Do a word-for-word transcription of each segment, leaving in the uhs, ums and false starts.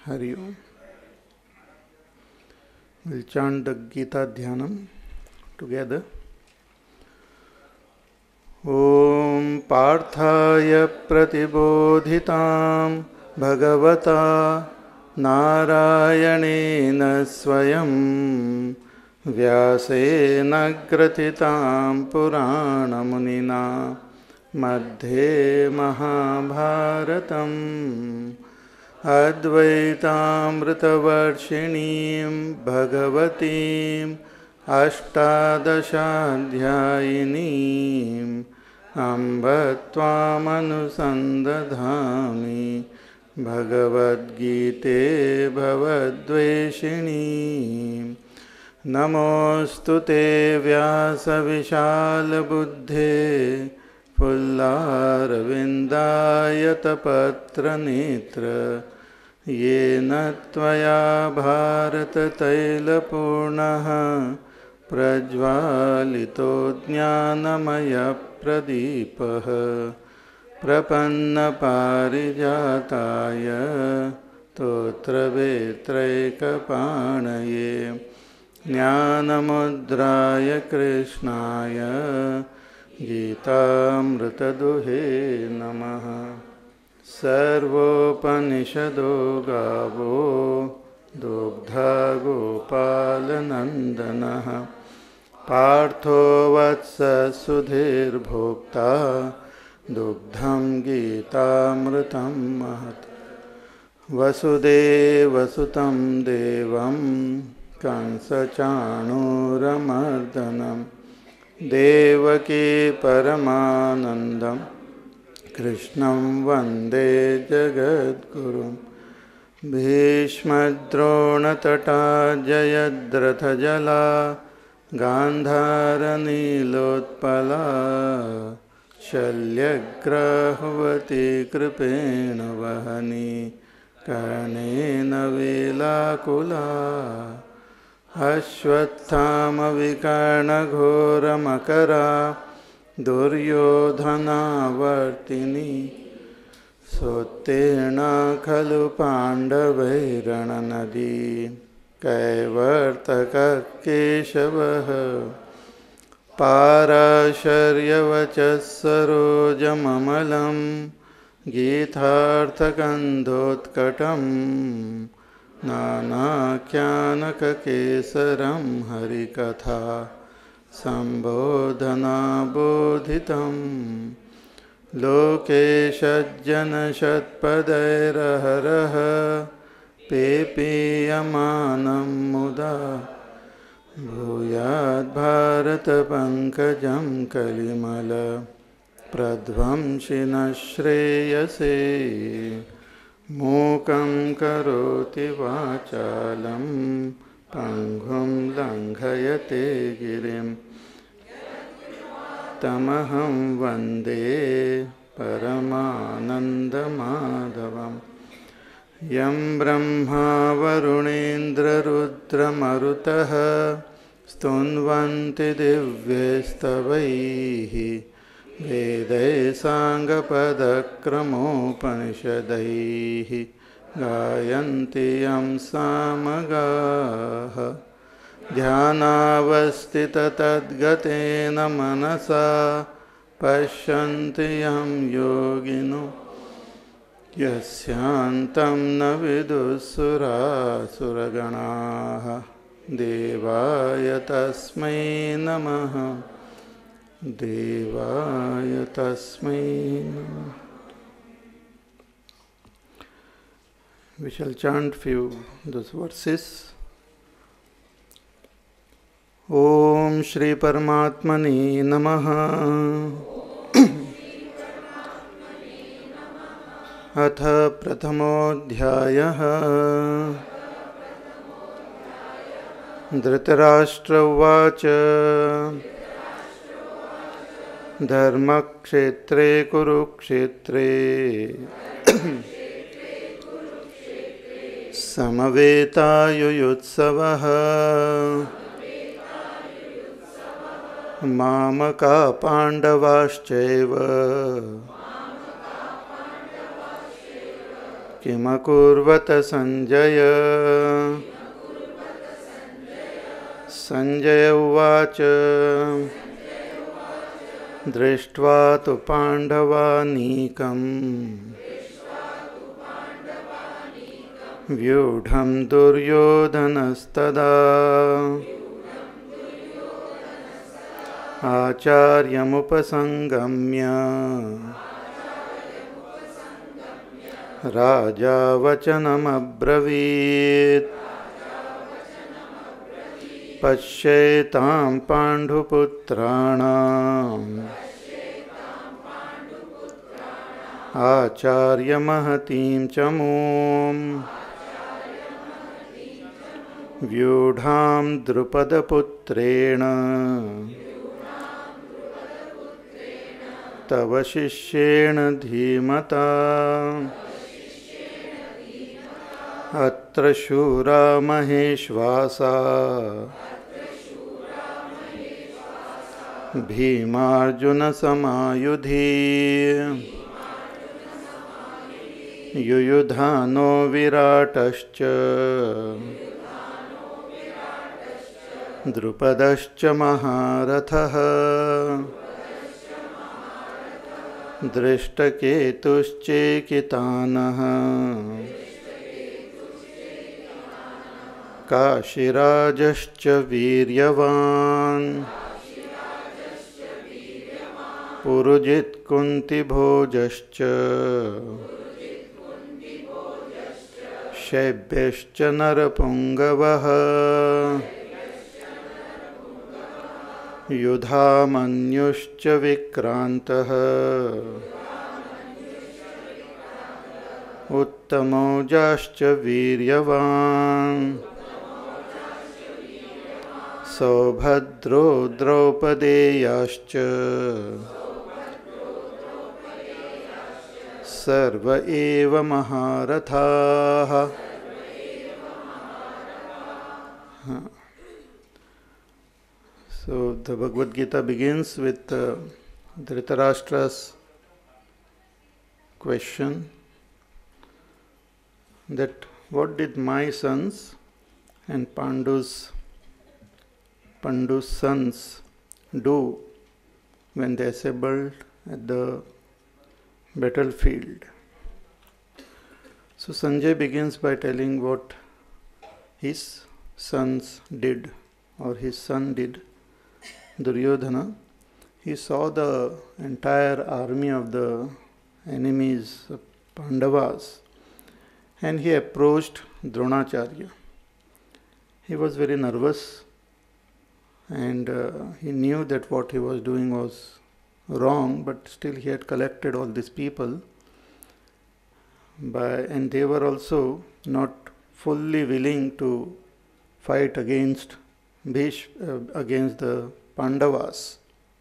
Hari Om. We'll chant the Gita Dhyanam together. Om Parthaya Pratibodhitam Bhagavata Narayanena Swayam Vyasena Gratitam Purana Munina Madhe Mahabharatam Advaitamritavarshiniim Bhagavatim Ashtadashadhyayiniim Amba Tvamanusandathami Bhagavad Gita Bhavadveshiniim Namostute Vyasa Vishal Buddhe Pullarvindayatapatra Nitra Yena Tvaya Bharata Taila Purnaha Prajvalito Jnanamaya Pradipaha Prapanna Parijataya Totra Vetraika Panaye Jnanamudraya Krishnaya Gītāmritaduhe namaha Sarvopanishado gavo Dugdha Gopalanandanaha Partho Vatsa Sudhir Bhokta Dugdham Gītāmritam Mahat Vasudeva Sutam Devam Kansa Chanuramardanam Devaki Paramanandam Krishnam Vande Jagadgurum Bhishmadrona Tata Jayadratha Jala Gandhara Nilotpala Shalyagrahvati Kripena Vahani Karnena Vilakula Ashwathama Vikarna Ghora Makara Duryodhana Vartini Sotirna Khalu Pandavairana Nadi Kaivartaka Keshavaha Parasharyavachasarojamamalam Githarthakandhotkatam Nanakyanaka Kesaram Harikatha Sambodhana Bodhitam Lokeshajjana Shatpadairaharaha Pepiyamanam Muda Bhuyad Bharata Pankajam Kalimala Pradvamshina Shreyase Mukam karoti vachalam Panghum langhayate girim Tamaham vande Paramananda madhavam Yam brahma varunendra rudra marutaha Stunvanti divyestavaihi Vedai Sangapadakramopanisadaihi Gayanti Yam Samagaha Dhyanavastita Tadgatena Manasa Pashyanti Yam Yogino Yasyantam Navidusura Suraganaha Devaya Tasmai Namaha Devaya Tasmai Namaha. We shall chant few those verses. Om Shri Paramatmani Namaha. Atha Prathamodhyayah. Dhritarashtra Uvacha. Dharmakshetre Kurukshetre Samaveta Yuyutsavaha Mamaka Pandavascheva किमकुर्वत Sanjay Sanjay उवाच दृष्ट्वा तु पाण्डवानीकम् व्यूढं दुर्योधनस्तदा आचार्यमुपसंगम्य राजा वचनमब्रवीत् पश्येतां पाण्डुपुत्राणाम् आचार्यमहतीं च मूम् व्यूढां द्रुपदपुत्रेण तव शिष्येण धीमता अत्र शूरा महेश्वासा भीमार्जुनसमायुधि युयुधानो विराटश्च द्रुपदश्च महारथः दृष्टकेतुश्चेकितानः काशीराजश्च वीर्यवान् पुरुजित्कुन्तिभोजश्च शैब्यश्च नरपुङ्गवः युधामन्युश्च विक्रान्तः उत्तमौजाश्च वीर्यवान् सौभद्रो द्रौपदेयाश्च सर्व एव महारथाः. So the Bhagavad Gita begins with uh, Dhritarashtra's question that what did my sons and Pandu's Pandu's sons do when they assembled at the battlefield. So Sanjay begins by telling what his sons did, or his son did. Duryodhana, he saw the entire army of the enemies, of Pandavas, and he approached Dronacharya. He was very nervous, and uh, he knew that what he was doing was wrong, but still he had collected all these people, by, and they were also not fully willing to fight against Bhish, uh, against the Pandavas.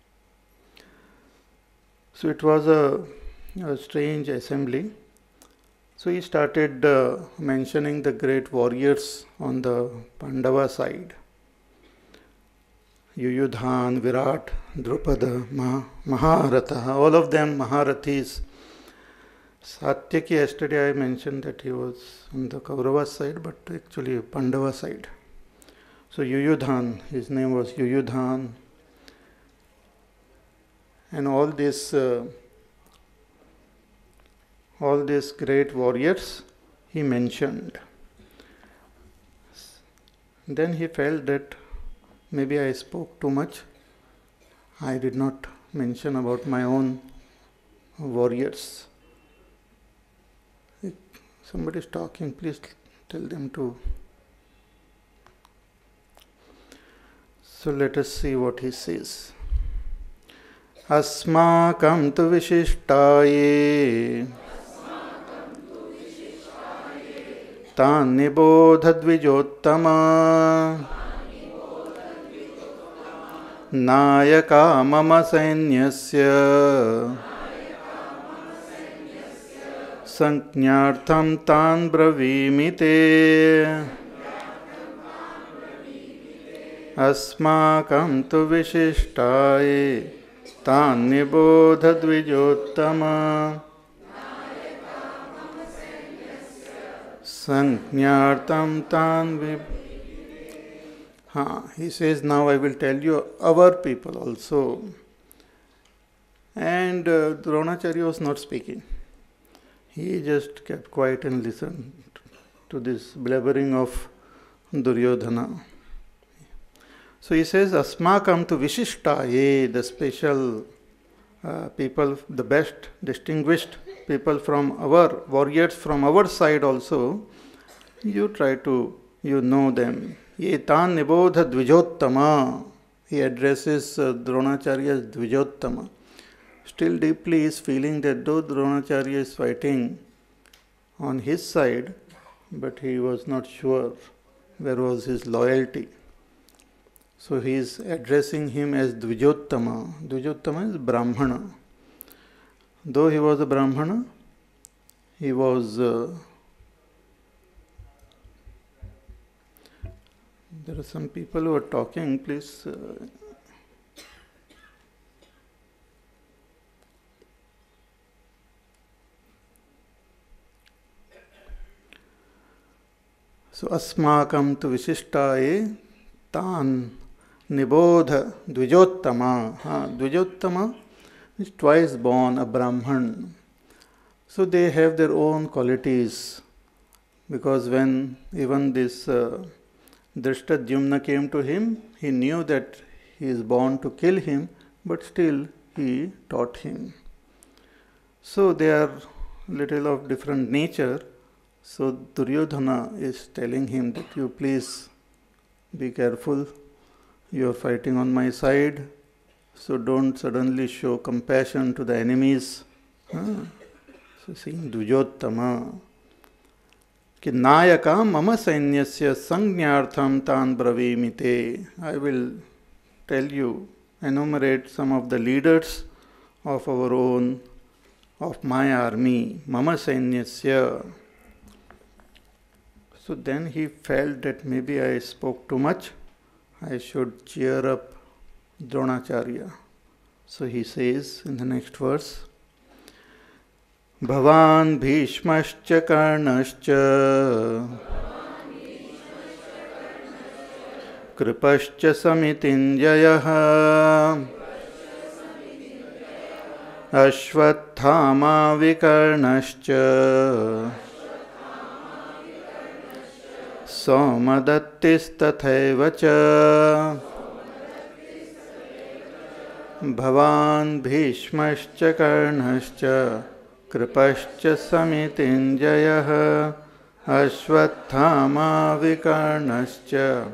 So it was a, a strange assembly. So he started uh, mentioning the great warriors on the Pandava side. Yuyudhan, Virat, Drupada, Mah- Mahabharat, all of them Maharathis. Satyaki, yesterday I mentioned that he was on the Kauravas side, but actually Pandava side. So Yuyudhan, his name was Yuyudhan. And all these, uh, all these great warriors he mentioned. Then he felt that maybe I spoke too much. I did not mention about my own warriors. If somebody is talking, please tell them to. So let us see what he says. Asmakam tu vishishtaye tan nibodha dvijottama nayaka mama sainyasya sanjñartham tan bravimite अस्माकं तु विशिष्टाय तान् निबोध द्विजोत्तम Sanjnartam tan vib. Ha, he says, now I will tell you our people also. And uh, Dronacharya was not speaking. He just kept quiet and listened to this blabbering of Duryodhana. So he says, Asmakam tu Vishishtaye, the special uh, people, the best distinguished people from our, warriors from our side also, you try to, you know them. Ye tan nibodha dvijottama. He addresses uh, Dronacharya as Dvijottama. Still deeply he is feeling that though Dronacharya is fighting on his side, but he was not sure where was his loyalty. So he is addressing him as Dvijottama. Dvijottama is Brahmana. Though he was a Brahmana, he was uh, there are some people who are talking, please. Uh, so, asmakam tu vishishtaye tan nibodha dvijottama. Ha, dvijottama is twice born, a Brahman. So they have their own qualities. Because when even this uh, Drishtadyumna came to him, he knew that he is born to kill him, but still he taught him. So they are little of different nature. So Duryodhana is telling him that you please be careful. You are fighting on my side, so don't suddenly show compassion to the enemies. Huh? So saying Dvijottama. Ki nayaka mama sainyasya sangnartham tan bravimite. I will tell you, enumerate some of the leaders of our own, of my army. Mama sainyasya. So then he felt that maybe I spoke too much. I should cheer up Dronacharya. So he says in the next verse, Bhavan Bhishmascha Karnascha Kripascha Samitinjayaha Ashwathama Vikarnascha Somadattistathaiva cha Bhavan Bhishmascha Karnascha Kripascha Samitinjayaha Ashwathama Vikarnascha.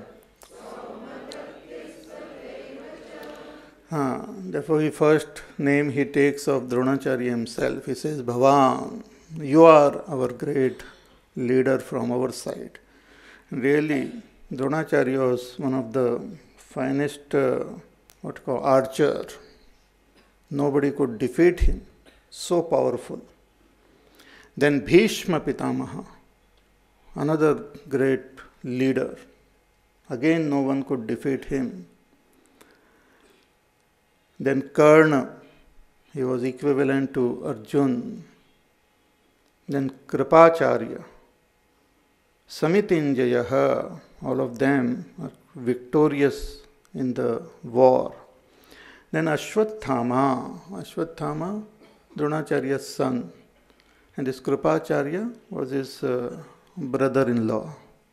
Ah, therefore, he first name he takes of Dronacharya himself. He says, Bhavan, you are our great leader from our side. Really, Dronacharya was one of the finest, uh, what you call, archer. Nobody could defeat him. So powerful. Then Bhishma Pitamaha, another great leader. Again, no one could defeat him. Then Karna, he was equivalent to Arjun. Then Kripacharya, Samitinjayaha, all of them are victorious in the war. Then Ashwathama, Ashwathama, Dronacharya's son, and this Kripacharya was his uh, brother-in-law.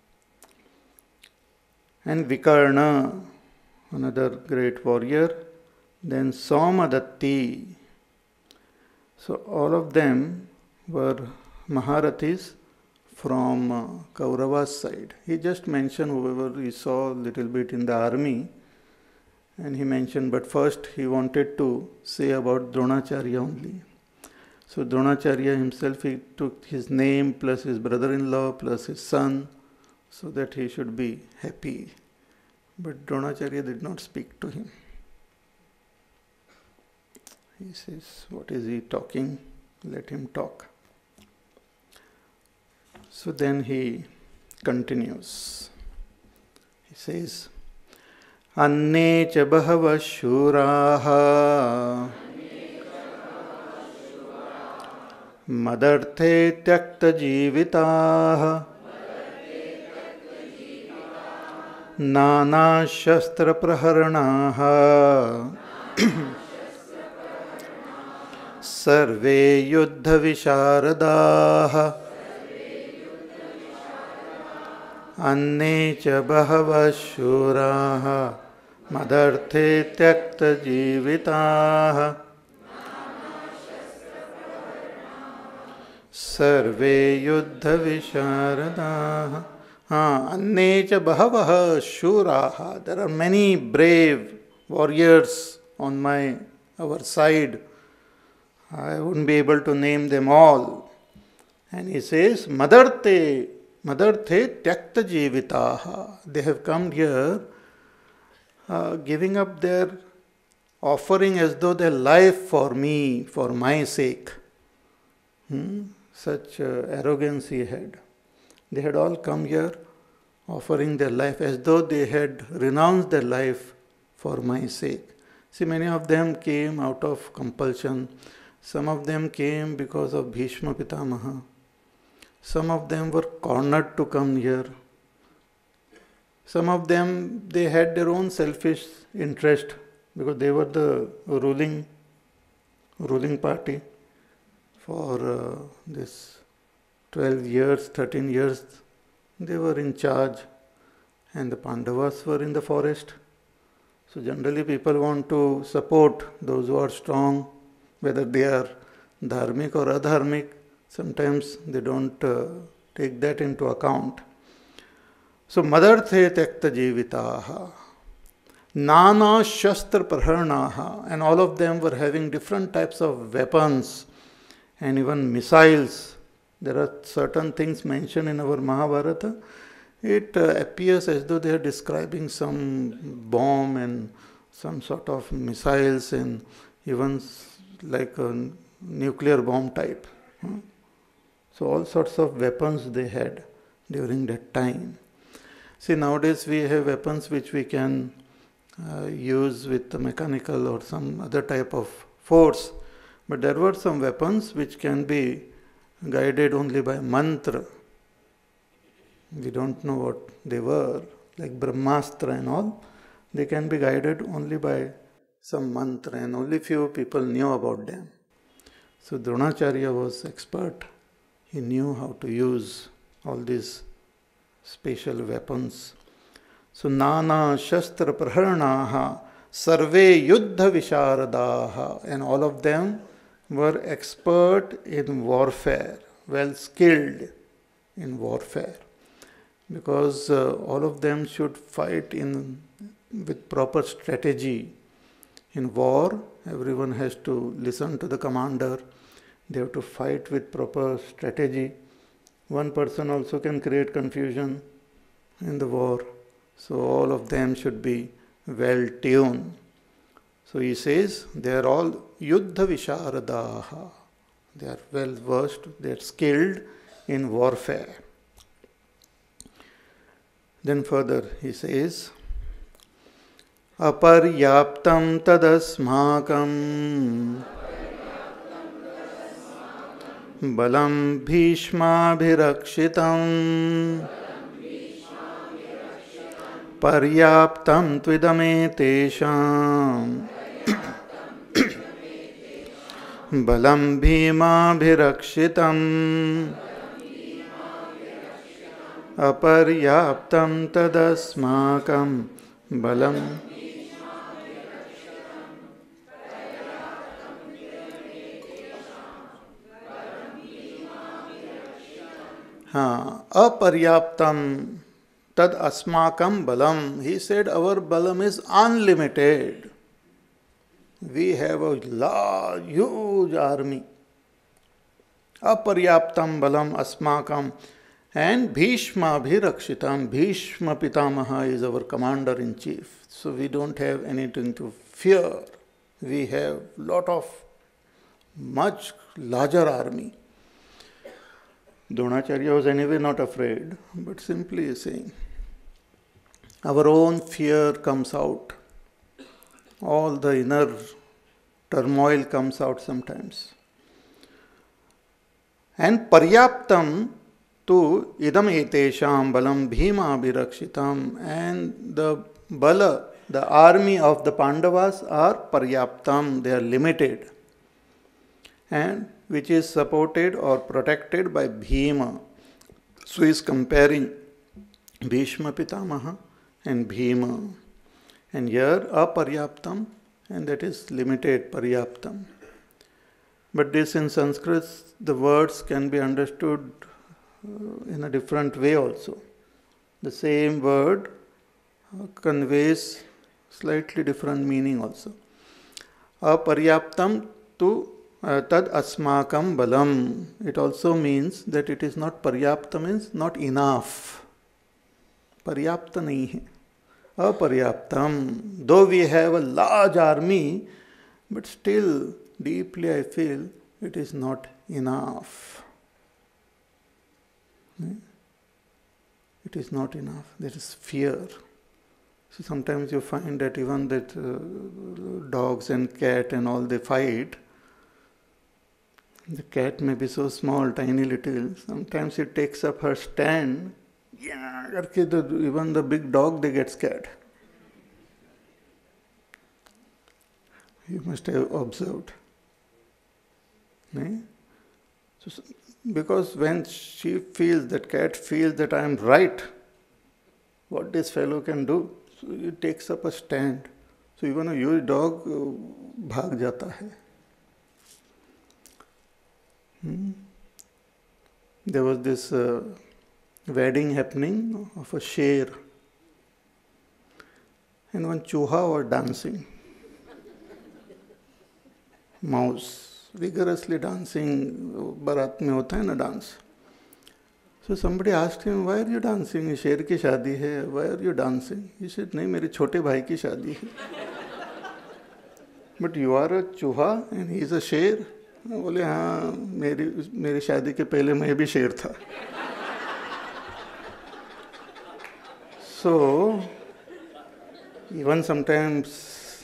And Vikarna, another great warrior. Then Somadatti. So all of them were Maharathis from uh, Kauravas side. He just mentioned whoever he saw a little bit in the army, and he mentioned, but first he wanted to say about Dronacharya only. So Dronacharya himself, he took his name plus his brother-in-law plus his son, so that he should be happy. But Dronacharya did not speak to him. He says, what is he talking? Let him talk. So then he continues. He says, Anne cha bahava shuraha madarte tyakta jivitaha Nana Shastra Praharanaha Sarve Yuddha Visharadaha Anne cha Bahava Shuraha Madarte Tyakta Jivitaha Sarve Yuddha Visharadaha. Ah, Anne cha Bahavaha Shuraha. There are many brave warriors on my our side. I wouldn't be able to name them all. And he says, Madarte, Madarte Tyakta Jivitaha. They have come here uh, giving up their offering as though their life for me, for my sake. Hmm? Such uh, arrogance he had. They had all come here offering their life as though they had renounced their life for my sake. See, many of them came out of compulsion. Some of them came because of Bhishma Pitamaha. Some of them were cornered to come here. Some of them, they had their own selfish interest because they were the ruling, ruling party for uh, this twelve years, thirteen years. They were in charge and the Pandavas were in the forest. So generally people want to support those who are strong, whether they are dharmic or adharmic. Sometimes they don't uh, take that into account. So Madarthe Tyakta Jivitaha, Nana Shastra Praharanaha, and all of them were having different types of weapons and even missiles. There are certain things mentioned in our Mahabharata. It uh, appears as though they are describing some bomb and some sort of missiles and even like a nuclear bomb type. Hmm? So all sorts of weapons they had during that time. See, nowadays we have weapons which we can uh, use with the mechanical or some other type of force. But there were some weapons which can be guided only by mantra. We don't know what they were, like Brahmastra and all. They can be guided only by some mantra and only few people knew about them. So Dronacharya was expert. He knew how to use all these special weapons. So Nana Shastra Praharanaha Sarve Yuddha Visharadaha, and all of them were expert in warfare, well skilled in warfare, because uh, all of them should fight in with proper strategy. In war, everyone has to listen to the commander. They have to fight with proper strategy. One person also can create confusion in the war. So all of them should be well tuned. So he says, they are all Yuddha Visharadaha. They are well versed, they are skilled in warfare. Then further he says, Aparyaptam tadasmakam balam bhishmabhirakshitam paryaptam tvidame balam bhimabhirakshitam aparyaptam tadasmakam balam. Ha, aparyaptam tad asmakam balam. He said our balam is unlimited. We have a large, huge army. Aparyaptam balam asmakam. And Bhishma bhirakshitam. Bhishma Pitamaha is our commander-in-chief. So we don't have anything to fear. We have lot of much larger army. Dronacharya was anyway not afraid, but simply saying, our own fear comes out. All the inner turmoil comes out sometimes. And paryaptam tu idam etesham balam bhima abhirakshitam, and the bala, the army of the Pandavas are paryaptam, they are limited, and which is supported or protected by Bhima. So he is comparing Bhishma Pitamaha and Bhima. And here aparyaptam, and that is limited, paryaptam. But this in Sanskrit, the words can be understood in a different way also. The same word conveys slightly different meaning also. Aparyaptam tu tad asmakam balam. It also means that it is not paryapta, means not enough. Paryapta nahi hai. Aparyaptam. Though we have a large army, but still deeply I feel it is not enough. It is not enough. There is fear. So sometimes you find that even that uh, dogs and cat and all, they fight. The cat may be so small, tiny little. Sometimes it takes up her stand. Yeah, even the big dog, they get scared. You must have observed. Right? So, because when she feels, that cat feels that I am right, what this fellow can do, so it takes up a stand. So even a huge dog uh, bhag jata hai. Hmm. There was this uh, wedding happening of a sher, and one chuha was dancing. Mouse, vigorously dancing. Bharat mein hota hai na dance. So somebody asked him, why are you dancing? Sher ki shadi hai. Why are you dancing? He said, nahi, mere chote bhai ki shadi hai. But you are a chuha and he is a sher. बोले हाँ, मेरी मेरी शादी के पहले मैं भी शेर था. So even sometimes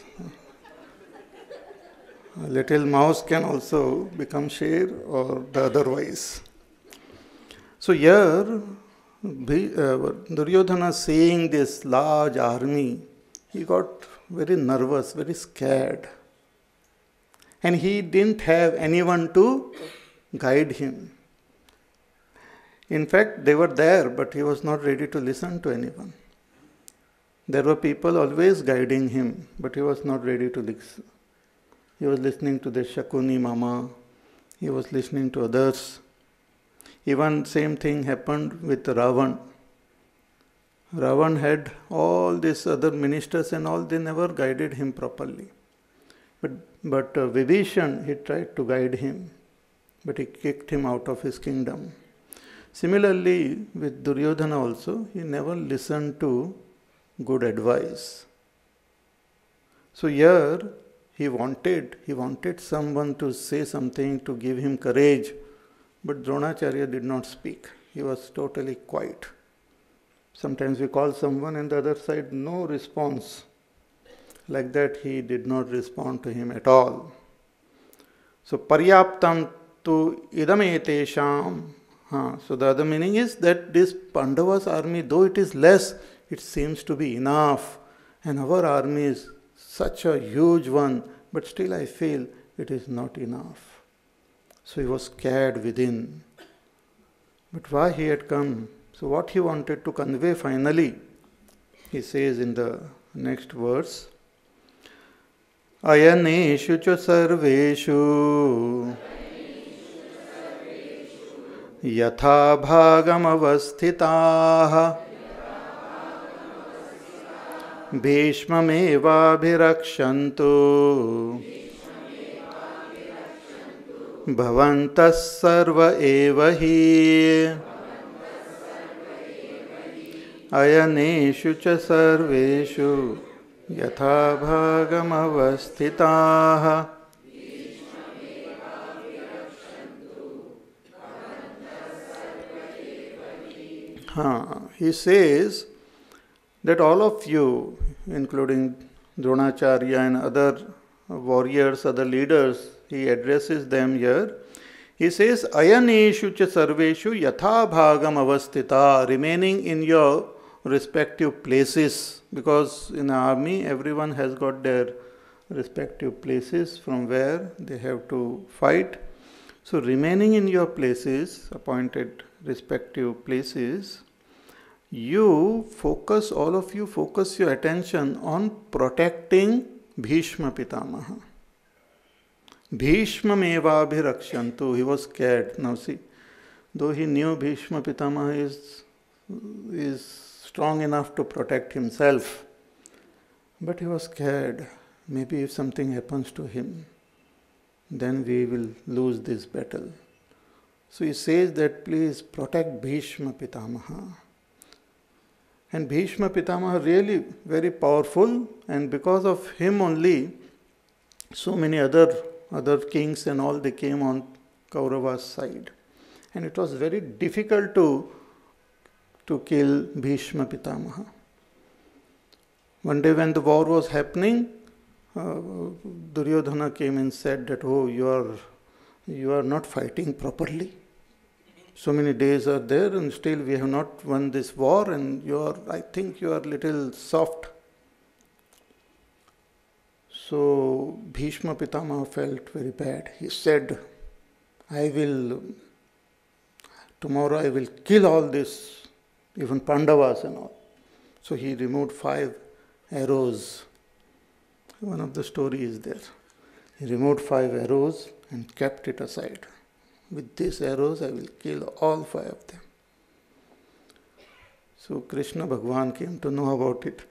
a little mouse can also become sher or the otherwise. So here Duryodhana seeing this large army, he got very nervous, very scared. And he didn't have anyone to guide him. In fact, they were there, but he was not ready to listen to anyone. There were people always guiding him, but he was not ready to listen. He was listening to the Shakuni Mama. He was listening to others. Even same thing happened with Ravan. Ravan had all these other ministers and all, they never guided him properly. But, but uh, Vibhishan, he tried to guide him, but he kicked him out of his kingdom. Similarly, with Duryodhana also, he never listened to good advice. So here, he wanted, he wanted someone to say something, to give him courage, but Dronacharya did not speak. He was totally quiet. Sometimes we call someone and the other side, no response. Like that, he did not respond to him at all. So, paryaptam tu idam etesham. Huh. So, the other meaning is that this Pandavas army, though it is less, it seems to be enough. And our army is such a huge one, but still I feel it is not enough. So, he was scared within. But why he had come? So, what he wanted to convey finally, he says in the next verse, Ayaneshu cha sarveshu yatha bhagam avasthitaha bhishmameva bhirakshantu bhavantas sarva eva hi ayaneshu cha sarveshu yatha bhagam avasthitaha. Huh. He says that all of you, including Dronacharya and other warriors, other leaders, he addresses them here. He says, Ayaneshu cha sarveshu yatha bhagam avastita, remaining in your respective places, because in the army everyone has got their respective places from where they have to fight. So remaining in your places, appointed respective places, you focus, all of you focus your attention on protecting Bhishma Pitamaha. Bhishma meva bhirakshantu. He was scared. Now see, though he knew Bhishma Pitamaha is, is strong enough to protect himself, but he was scared. Maybe if something happens to him, then we will lose this battle. So he says that please protect Bhishma Pitamaha. And Bhishma Pitamaha really very powerful, and because of him only, so many other other kings and all, they came on Kauravas side. And it was very difficult to, to kill Bhishma Pitamaha. One day when the war was happening, uh, Duryodhana came and said that, oh, you are, you are not fighting properly. So many days are there and still we have not won this war, and you are, I think you are a little soft. So Bhishma Pitamaha felt very bad. He said, I will, tomorrow I will kill all this, even Pandavas and all. So he removed five arrows. One of the stories is there. He removed five arrows and kept it aside. With these arrows I will kill all five of them. So Krishna Bhagwan came to know about it.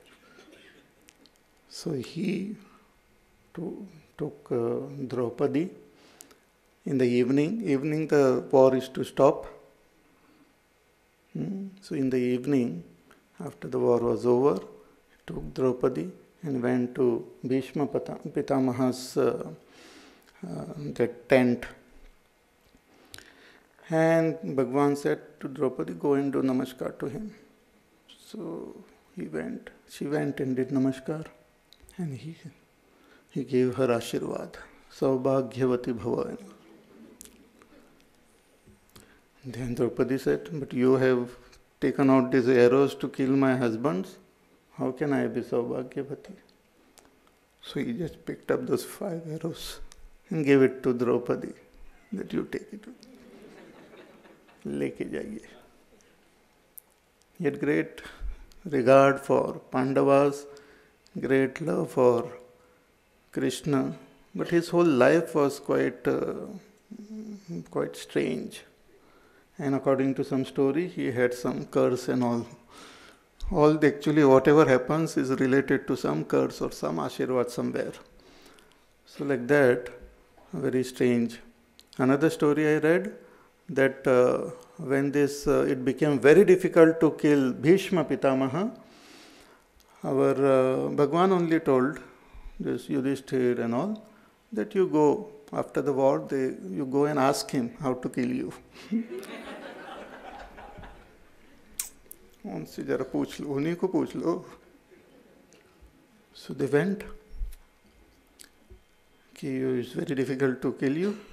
So he to, took uh, Draupadi in the evening. Evening the war is to stop. Hmm. So in the evening, after the war was over, he took Draupadi and went to Bhishma Pitamaha's uh, uh, that tent. And Bhagwan said to Draupadi, go and do namaskar to him. So he went, she went and did namaskar, and he he gave her Ashirvad, Saubhagyavati Bhava. Then Draupadi said, but you have taken out these arrows to kill my husbands. How can I be Saubhagyavati? So he just picked up those five arrows and gave it to Draupadi, that you take it. Leke jaiye. He had great regard for Pandavas, great love for Krishna, but his whole life was quite uh, quite strange. And according to some story, he had some curse and all. All the, actually whatever happens is related to some curse or some Ashirvad somewhere. So like that, very strange. Another story I read, that uh, when this, uh, it became very difficult to kill Bhishma Pitamaha, our uh, Bhagwan only told this Yudhishthir and all, that you go, after the war, they, you go and ask him how to kill you. उनसे जरा पूछ लो, उन्हीं को पूछ लो. So they went. कि it's very difficult to kill you,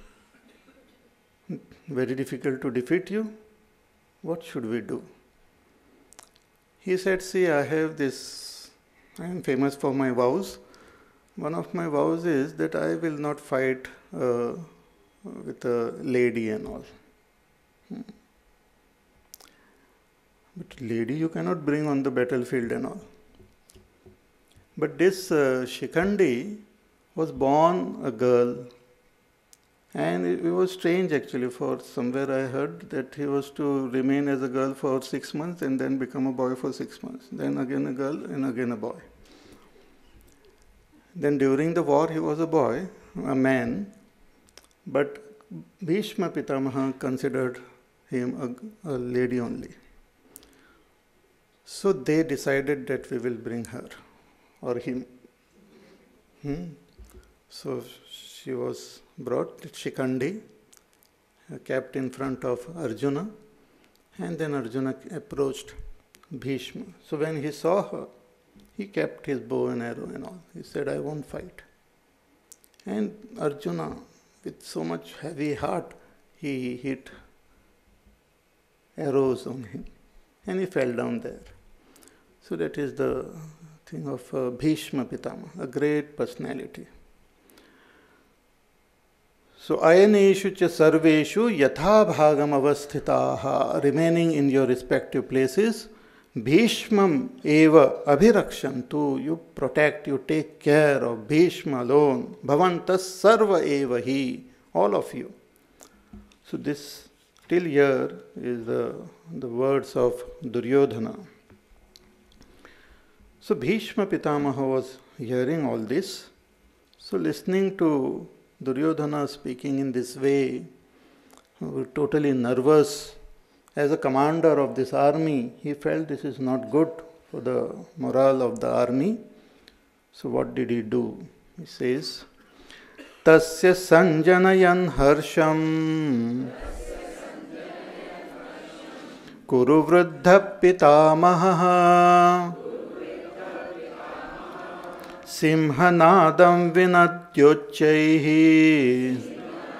very difficult to defeat you. What should we do? He said, see, I have this, I am famous for my vows. One of my vows is that I will not fight uh, with a lady and all. Hmm. But lady you cannot bring on the battlefield and all. But this uh, Shikhandi was born a girl, and it, it was strange actually, for somewhere I heard that he was to remain as a girl for six months and then become a boy for six months, then again a girl and again a boy. Then during the war he was a boy, a man, but Bhishma Pitamaha considered him a, a lady only. So they decided that we will bring her or him. Hmm? So she was brought, Shikhandi, kept in front of Arjuna, and then Arjuna approached Bhishma. So when he saw her, he kept his bow and arrow and all. He said, I won't fight. And Arjuna, with so much heavy heart, he hit arrows on him and he fell down there. So that is the thing of uh, Bhishma Pitama, a great personality. So ayaneshu cha sarveshu yatha bhagam avasthitaha, remaining in your respective places, Bhishmam eva abhirakshantu, you protect, you take care of Bhishma alone, bhavantas sarva eva hi, all of you. So this till here is the, the words of Duryodhana. So Bhishma Pitamaha was hearing all this. So listening to Duryodhana speaking in this way, totally nervous. As a commander of this army, he felt this is not good for the morale of the army. So what did he do? He says, Tasya sanjanayan harsham kuru vruddha pitamaha simhanadam vinadyochaihi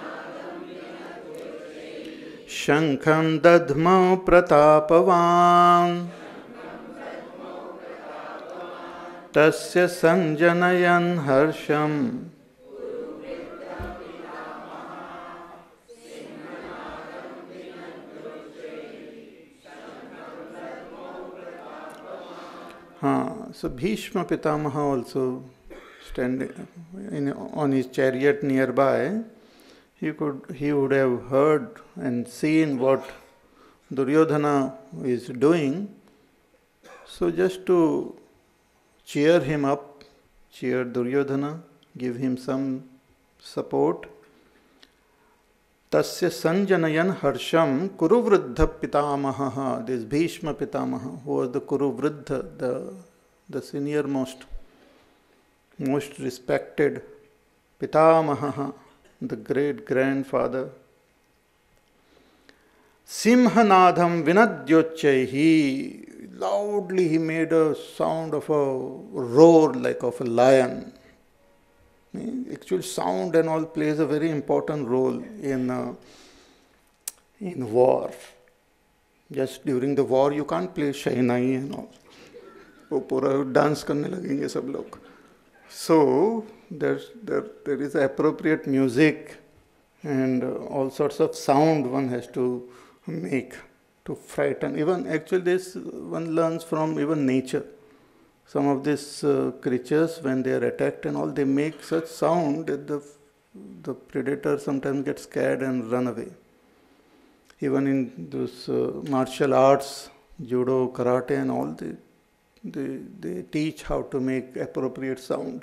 Shankham dadhmau pratapavan Tasya sanjanayan harsham Haan, so Bhishma Pitamaha also standing in, on his chariot nearby, he could he would have heard and seen what Duryodhana is doing. So just to cheer him up, cheer Duryodhana, give him some support. Tasya sanjanayan harsham kuru vruddha pitamaha, this Bhishma Pitamaha, who was the Kuru Vruddha, the, the senior most, most respected Pitamaha, the great grandfather. Simhanadham vinadyochaihi, loudly he made a sound of a roar like of a lion. Actual sound and all plays a very important role in uh, in war. Just during the war you can't play Shahnai and all. वो पूरा dance करने लगेंगे सब लोग. So there there there is appropriate music and uh, all sorts of sound one has to make to frighten. Even actually this one learns from even nature. Some of these uh, creatures, when they are attacked and all, they make such sound that the the predator sometimes gets scared and run away. Even in those uh, martial arts, judo, karate and all, they, they, they teach how to make appropriate sound.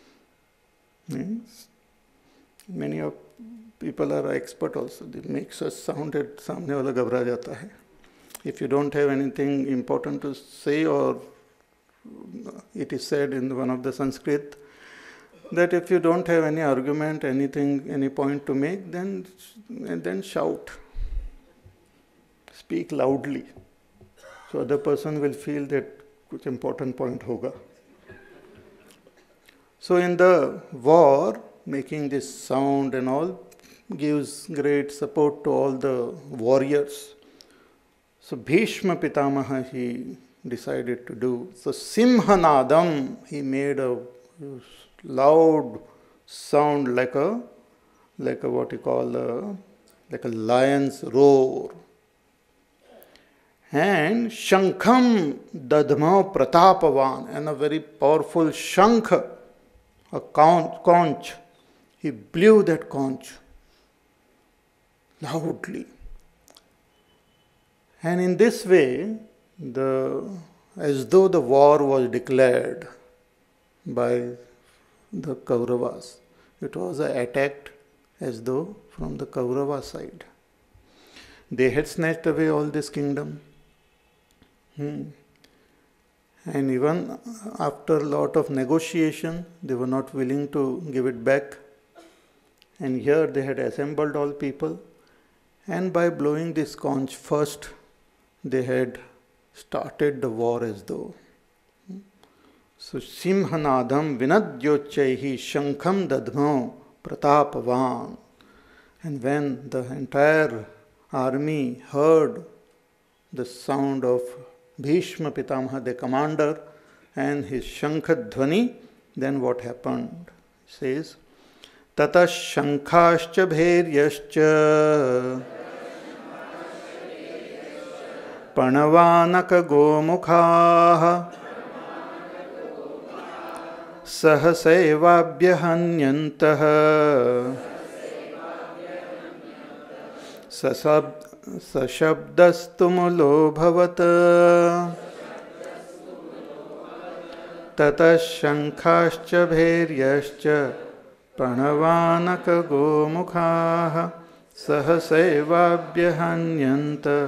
Yes. Many of people are expert also. They make such sound that सामने वाला घबरा जाता है. If you don't have anything important to say, or it is said in one of the Sanskrit that if you don't have any argument, anything, any point to make, then and then shout. Speak loudly. So other person will feel that कुछ important point होगा. So in the war, making this sound and all gives great support to all the warriors. So Bhishma Pitamaha he decided to do. So Simhanadam, he made a loud sound like a like a what you call a, like a lion's roar. And Shankham dadhma pratapavan, and a very powerful shankh, a conch. He blew that conch loudly. And in this way, the as though the war was declared by the Kauravas. It was attacked as though from the Kaurava side. They had snatched away all this kingdom. Hmm. And even after a lot of negotiation, they were not willing to give it back. And here they had assembled all people. And by blowing this conch first, they had started the war as though. So Simhanadam vinadyochaihi shankham dadhmo pratapavan. And when the entire army heard the sound of Bhishma Pitamaha, the commander, and his Shankha Dhvani, then what happened? It says, Tata Shankhascha Bhairyascha Panavanaka Gomukhaha Sahasevabhyahanyantaha Sashabdastumulo bhavata Tata Shankhascha Bhairyascha Pranavanaka Gomukhaha Sahasevabhyahanyanta.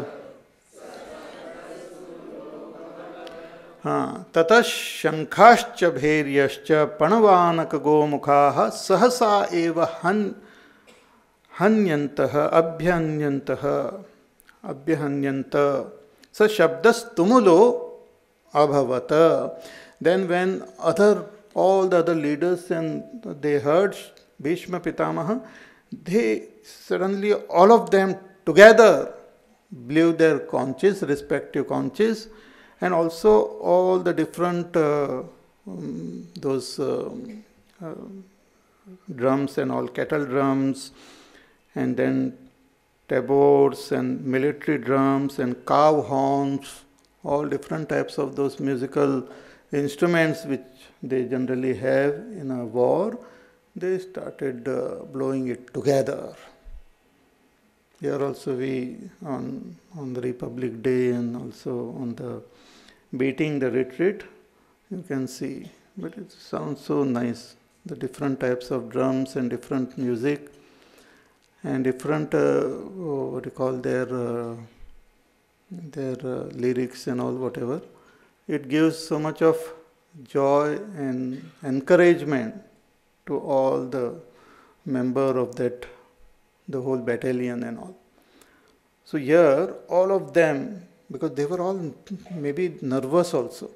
Tata Shankhascha Bhairyascha Pranavanaka Gomukhaha Sahasa eva han Hanyantaha, abhyanyantaha, abhyahanyanta, sa shabdastumulo abhavata. Then when other, all the other leaders and they heard Bhishma Pitamaha, they suddenly, all of them together blew their conches, respective conches, and also all the different, uh, um, those uh, uh, drums and all, kettle drums, and then tabors and military drums and cow horns, all different types of those musical instruments which they generally have in a war, they started uh, blowing it together. Here also we, on, on the Republic Day and also on the beating the retreat, you can see, but it sounds so nice, the different types of drums and different music, and different, uh, what do you call their, uh, their uh, lyrics and all whatever. It gives so much of joy and encouragement to all the member of that, the whole battalion and all. So here, all of them, because they were all maybe nervous also.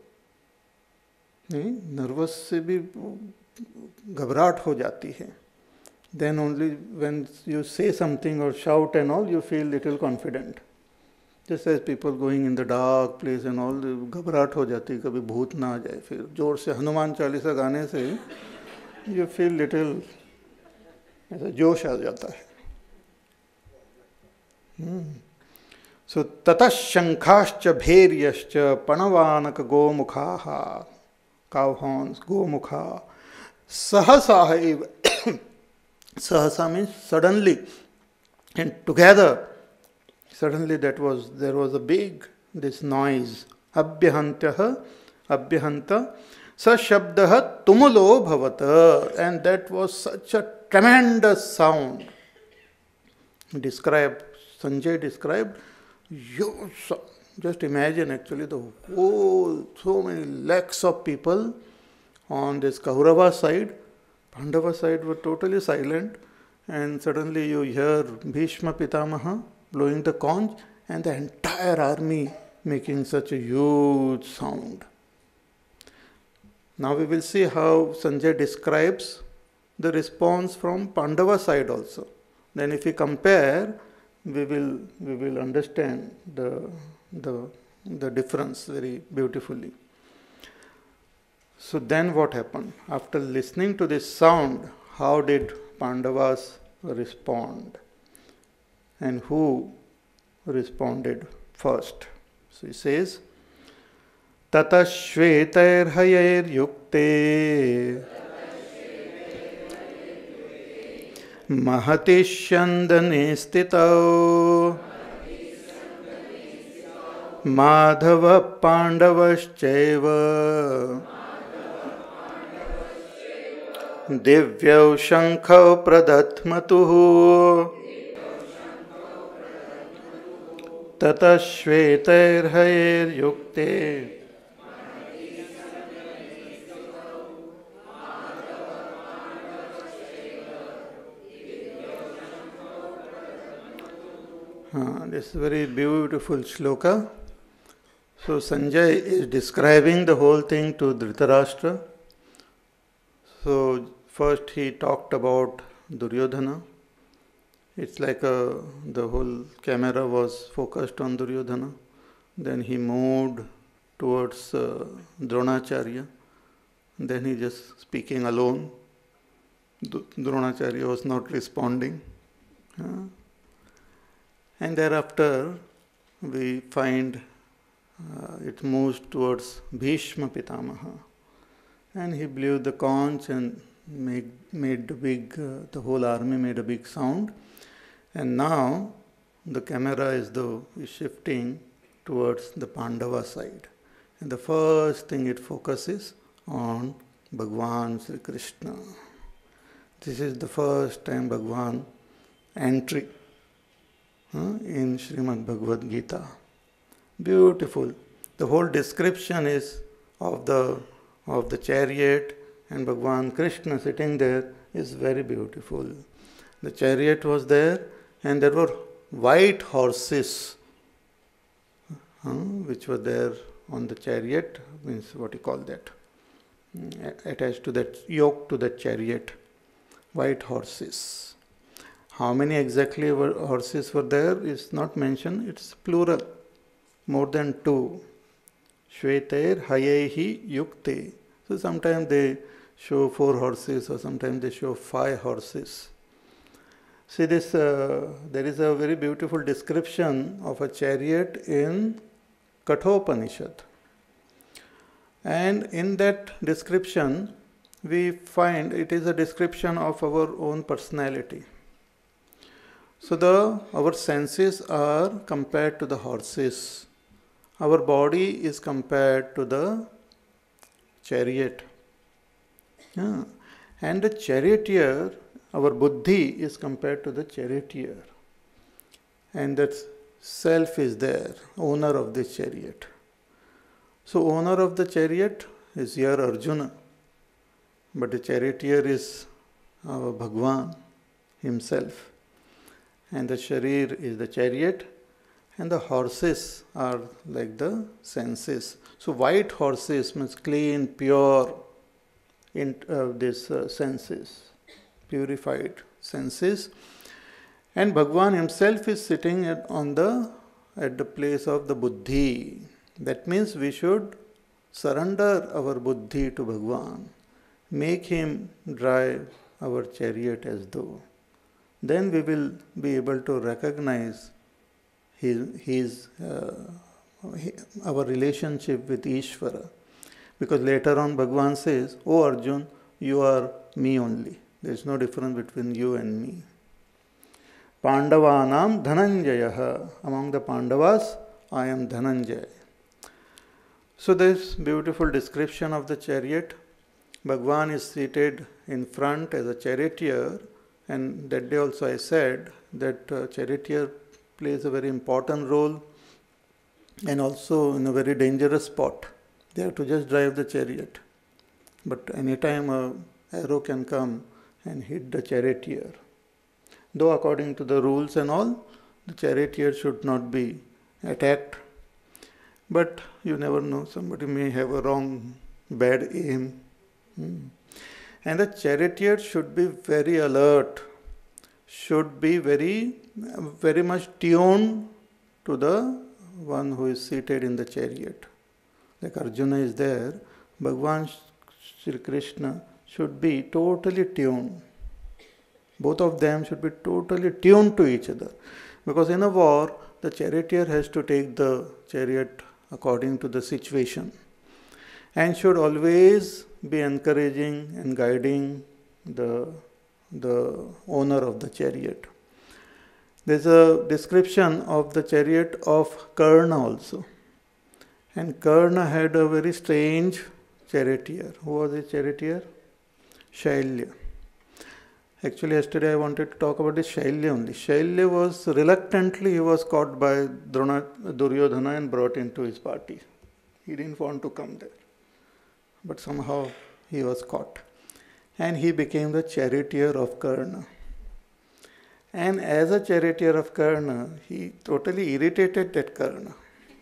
Nervous से भी घबराहट हो जाती है. Then only when you say something or shout and all, you feel little confident. Just as people going in the dark place and all, घबराहट हो जाती है, कभी भूत ना आ जाए, फिर जोर से हनुमान चालीसा गाने से you feel little, ऐसा जोश आ जाता है. Hmm. So tata shankhascha bhairyascha panavanaka gomukhaha, cow horns, gomukha, sahasa eva. Sahasa means suddenly and together. Suddenly that was, there was a big, this noise. Abhyahantaha, abhyahanta, sa shabdaha tumulo bhavata. And that was such a tremendous sound. Described, Sanjay described, huge. Just imagine actually the whole, so many lakhs of people on this Kaurava side. Pandava side were totally silent, and suddenly you hear Bhishma Pitamaha blowing the conch and the entire army making such a huge sound. Now we will see how Sanjay describes the response from Pandava side also. Then if we compare, we will we will understand the the the difference very beautifully. So then what happened? After listening to this sound, how did Pandavas respond? And who responded first? So he says, Tata shvetair hayair yukte mahati shandane stitau madhava pandavascheva Divyau Shankau Pradatmatuhu Tata Shvetair Hair Yukte. Uh, this is a very beautiful shloka. So Sanjay is describing the whole thing to Dhritarashtra. So first he talked about Duryodhana. It's like a, the whole camera was focused on Duryodhana. Then he moved towards uh, Dronacharya. Then he just speaking alone. Dronacharya was not responding. Uh, and thereafter we find uh, it moves towards Bhishma Pitamaha. And he blew the conch and made, made the big, uh, the whole army made a big sound. And now the camera is though is shifting towards the Pandava side. And the first thing it focuses on Bhagwan Sri Krishna. This is the first time Bhagwan entry uh, in Srimad Bhagavad Gita. Beautiful. The whole description is of the of the chariot and Bhagwan Krishna sitting there is very beautiful. The chariot was there and there were white horses uh, which were there on the chariot, means what you call that, attached to that yoke to the chariot. White horses. How many exactly were horses were there is not mentioned. It's plural. More than two. Shvetair hayehi yukte. So sometimes they show four horses or sometimes they show five horses. See this, uh, there is a very beautiful description of a chariot in Kathopanishad. And in that description, we find it is a description of our own personality. So the our senses are compared to the horses. Our body is compared to the chariot. Yeah. And the charioteer, our buddhi is compared to the charioteer. And that self is there, owner of the chariot. So owner of the chariot is here Arjuna. But the charioteer is our Bhagwan himself. And the sharir is the chariot. And the horses are like the senses. So white horses means clean, pure, in uh, these uh, senses, purified senses. And Bhagwan himself is sitting at, on the at the place of the buddhi. That means we should surrender our buddhi to Bhagwan. Make him drive our chariot as though. Then we will be able to recognize his, his uh, our relationship with Ishvara. Because later on Bhagwan says, "O Arjun, you are me only. There is no difference between you and me." Pandavanam Dhananjaya. Among the Pandavas, I am Dhananjaya. So this beautiful description of the chariot. Bhagwan is seated in front as a charioteer, and that day also I said that uh, charioteer plays a very important role and also in a very dangerous spot. They have to just drive the chariot. But anytime a arrow can come and hit the charioteer. Though according to the rules and all, the charioteer should not be attacked. But you never know, somebody may have a wrong, bad aim. Hmm. And the charioteer should be very alert, should be very, very much tuned to the one who is seated in the chariot. Like Arjuna is there, Bhagwan Sri Krishna should be totally tuned. Both of them should be totally tuned to each other. Because in a war, the charioteer has to take the chariot according to the situation and should always be encouraging and guiding the, the owner of the chariot. There is a description of the chariot of Karna also. And Karna had a very strange charioteer. Who was his charioteer? Shailya. Actually, yesterday I wanted to talk about the Shailya only. Shailya was, reluctantly, he was caught by Drona, Duryodhana and brought into his party. He didn't want to come there. But somehow he was caught. And he became the charioteer of Karna. And as a charioteer of Karna, he totally irritated that Karna.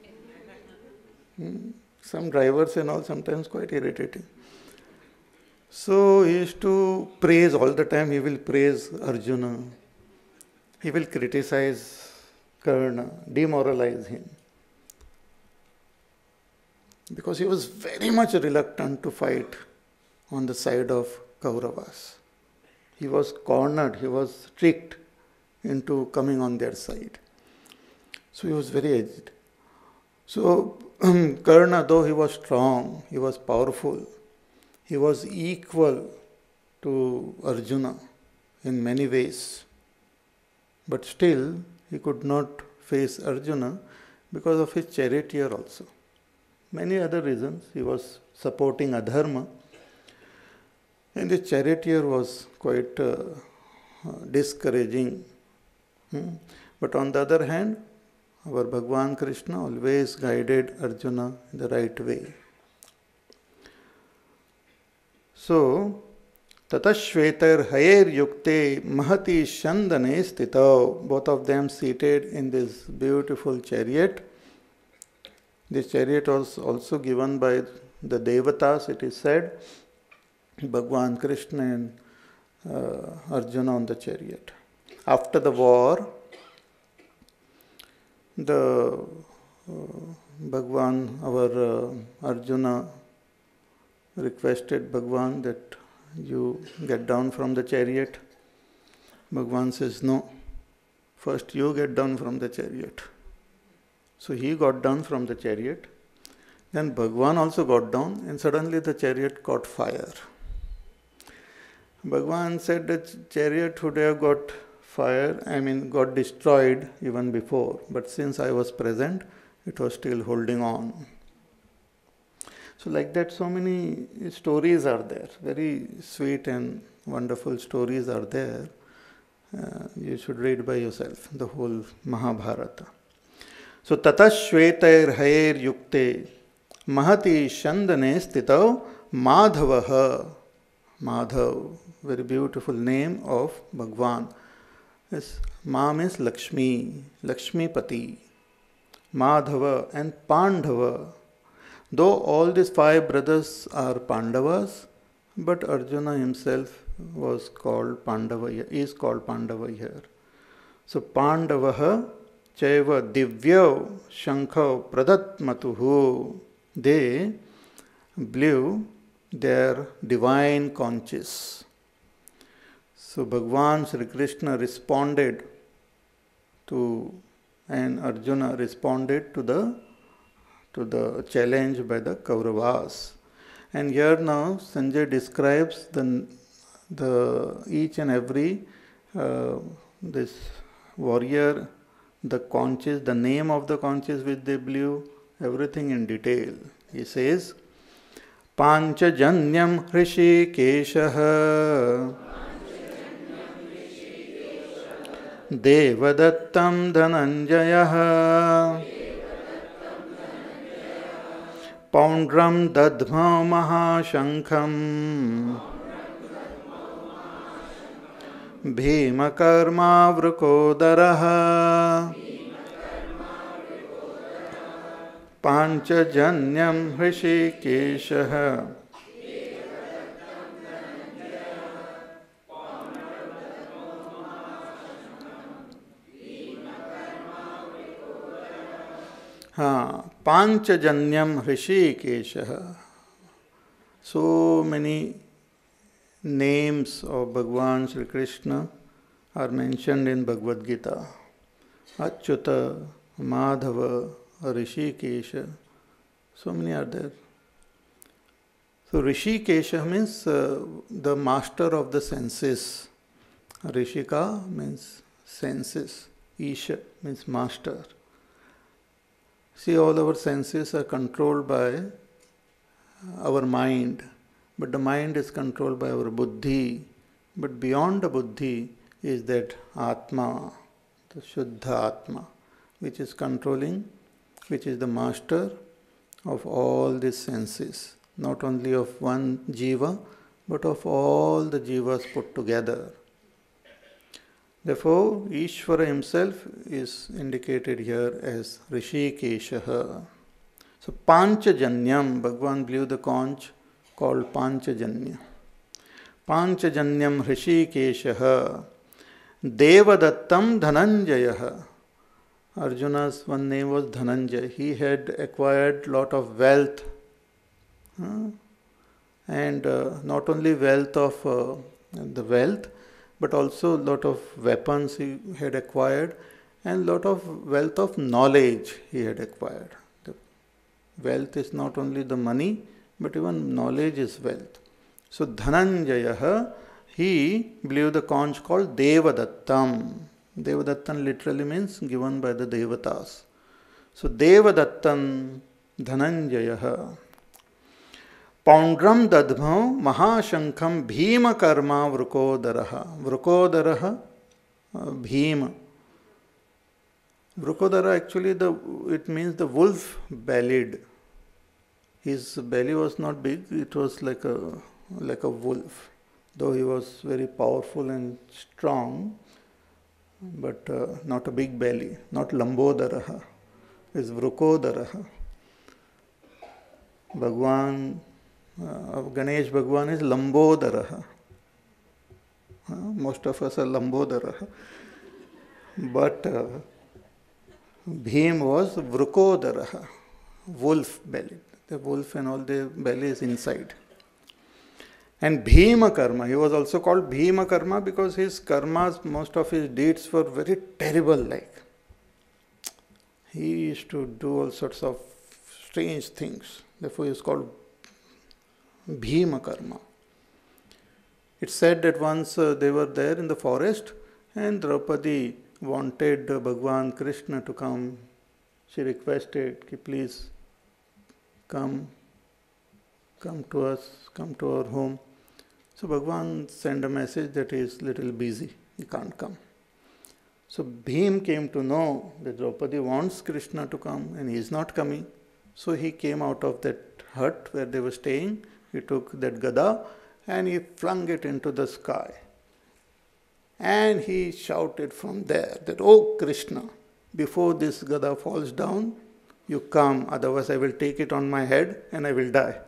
Hmm. Some drivers and all sometimes quite irritating. So he used to praise all the time, he will praise Arjuna. he will criticize Karna, demoralize him. Because he was very much reluctant to fight on the side of Kauravas. He was cornered, he was tricked into coming on their side. So he was very aged. So Karna, though he was strong, he was powerful, he was equal to Arjuna in many ways. But still, he could not face Arjuna because of his charioteer also. Many other reasons. He was supporting adharma, and his charioteer was quite uh, discouraging. Hmm. But on the other hand, our Bhagwan Krishna always guided Arjuna in the right way. So, Tatashvetar Hayer Yukte Mahati Shandane Stitau, both of them seated in this beautiful chariot. This chariot was also given by the Devatas, it is said. Bhagwan Krishna and uh, Arjuna on the chariot. After the war, the uh, Bhagwan, our uh, Arjuna requested Bhagwan that you get down from the chariot. Bhagwan says, no, first you get down from the chariot. So he got down from the chariot. Then Bhagwan also got down, and suddenly the chariot caught fire. Bhagwan said the chariot would have got fire, I mean got destroyed even before, but since I was present, it was still holding on. So like that, so many stories are there, very sweet and wonderful stories are there. Uh, you should read by yourself, the whole Mahabharata. So tatashvetair hayer yukte mahati shandane stitau madhavaha. Madhav, very beautiful name of Bhagwan. Yes, Ma means Lakshmi, Lakshmi Pati, Madhava and Pandava. Though all these five brothers are Pandavas, but Arjuna himself was called Pandava, is called Pandava here. So Pandavaha Chaiva Divyav Shankhav Pradatmatuhu. They blew their divine conches. So Bhagwan Sri Krishna responded to, and Arjuna responded to the to the challenge by the Kauravas. And here now Sanjay describes the the each and every uh, this warrior, the conches, the name of the conches which they blew, everything in detail. He says, Panchajanyam Hrishikeshaha Devadattam Dhananjayaha Poundram Dadhma Mahashankham Bhimakarma Vrukodaraha Panchajanyam Hrishikeshaha. Ha, Panchajanyam Hrishikeshaha. So many names of Bhagwan Sri Krishna are mentioned in Bhagavad Gita. Achyuta, Madhava, Rishikesha, so many are there. So Rishikesha means uh, the master of the senses. Rishika means senses. Isha means master. See, all our senses are controlled by our mind, but the mind is controlled by our buddhi. But beyond the buddhi is that Atma, the Shuddha Atma, which is controlling, which is the master of all these senses, not only of one jiva, but of all the jivas put together. Therefore, Ishvara himself is indicated here as Rishikeshaha. So, Panchajanyam, Bhagwan blew the conch called Panchajanya. Panchajanyam Rishikeshaha Devadattam Dhananjaya. Arjuna's one name was Dhananjaya. He had acquired lot of wealth. Uh, and uh, not only wealth of uh, the wealth, but also lot of weapons he had acquired, and lot of wealth of knowledge he had acquired. The wealth is not only the money, but even knowledge is wealth. So Dhananjaya, he blew the conch called Devadattam. Devadattam literally means given by the Devatas. So Devadattam Dhananjaya. Paundram dadbham mahashankham bhima karma vrukodaraha. Vrukodaraha, uh, bhima. Vrukodara actually the it means the wolf bellied. His belly was not big, it was like a like a wolf. Though he was very powerful and strong, but uh, not a big belly, not lambodaraha. It's vrukodaraha. Bhagwan Uh, Ganesh Bhagwan is Lambodaraha. Uh, most of us are Lambodaraha. But uh, Bhim was Vrukodaraha, wolf belly. The wolf and all the belly is inside. And Bhima Karma, he was also called Bhima Karma because his karmas, most of his deeds were very terrible like. He used to do all sorts of strange things. Therefore he is called Bhima Karma. It's said that once uh, they were there in the forest and Draupadi wanted uh, Bhagwan Krishna to come. She requested, ki please come, come to us, come to our home. So Bhagwan sent a message that he is little busy, he can't come. So Bhim came to know that Draupadi wants Krishna to come and he is not coming. So he came out of that hut where they were staying. He took that gada and he flung it into the sky. And he shouted from there that, "Oh Krishna, before this gada falls down, you come, otherwise I will take it on my head and I will die."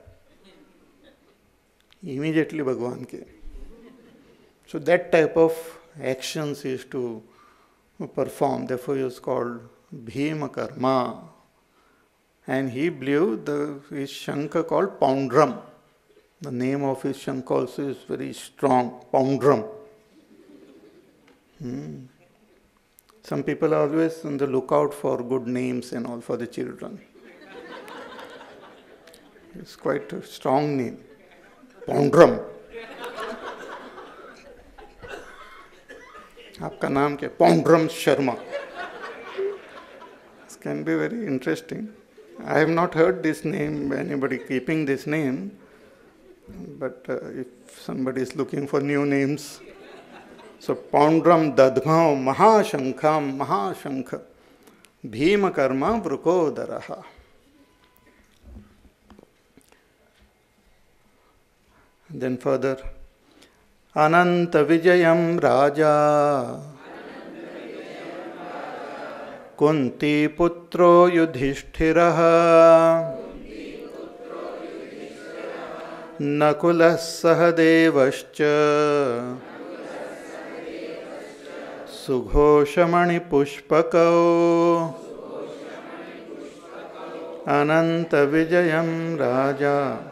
Immediately Bhagwan came. So that type of actions is to perform. Therefore he is called Bhima Karma. And he blew the, his shankha called Paundram. The name of his shankha also is very strong, Paundram. Hmm. Some people are always on the lookout for good names and all for the children. It's quite a strong name. Paundram. आपका नाम क्या? Paundram Sharma. This can be very interesting. I have not heard this name, anybody keeping this name, but uh, if somebody is looking for new names, so Paundram Dadbham Mahashankham Mahashankha Bhima Karma Vrukodaraha. Then further, Ananta Vijayam Raja Kunti Putro Yudhishthiraha Nakulah Sahadevascha Sughoshamani Pushpakau Ananta Vijayam Raja.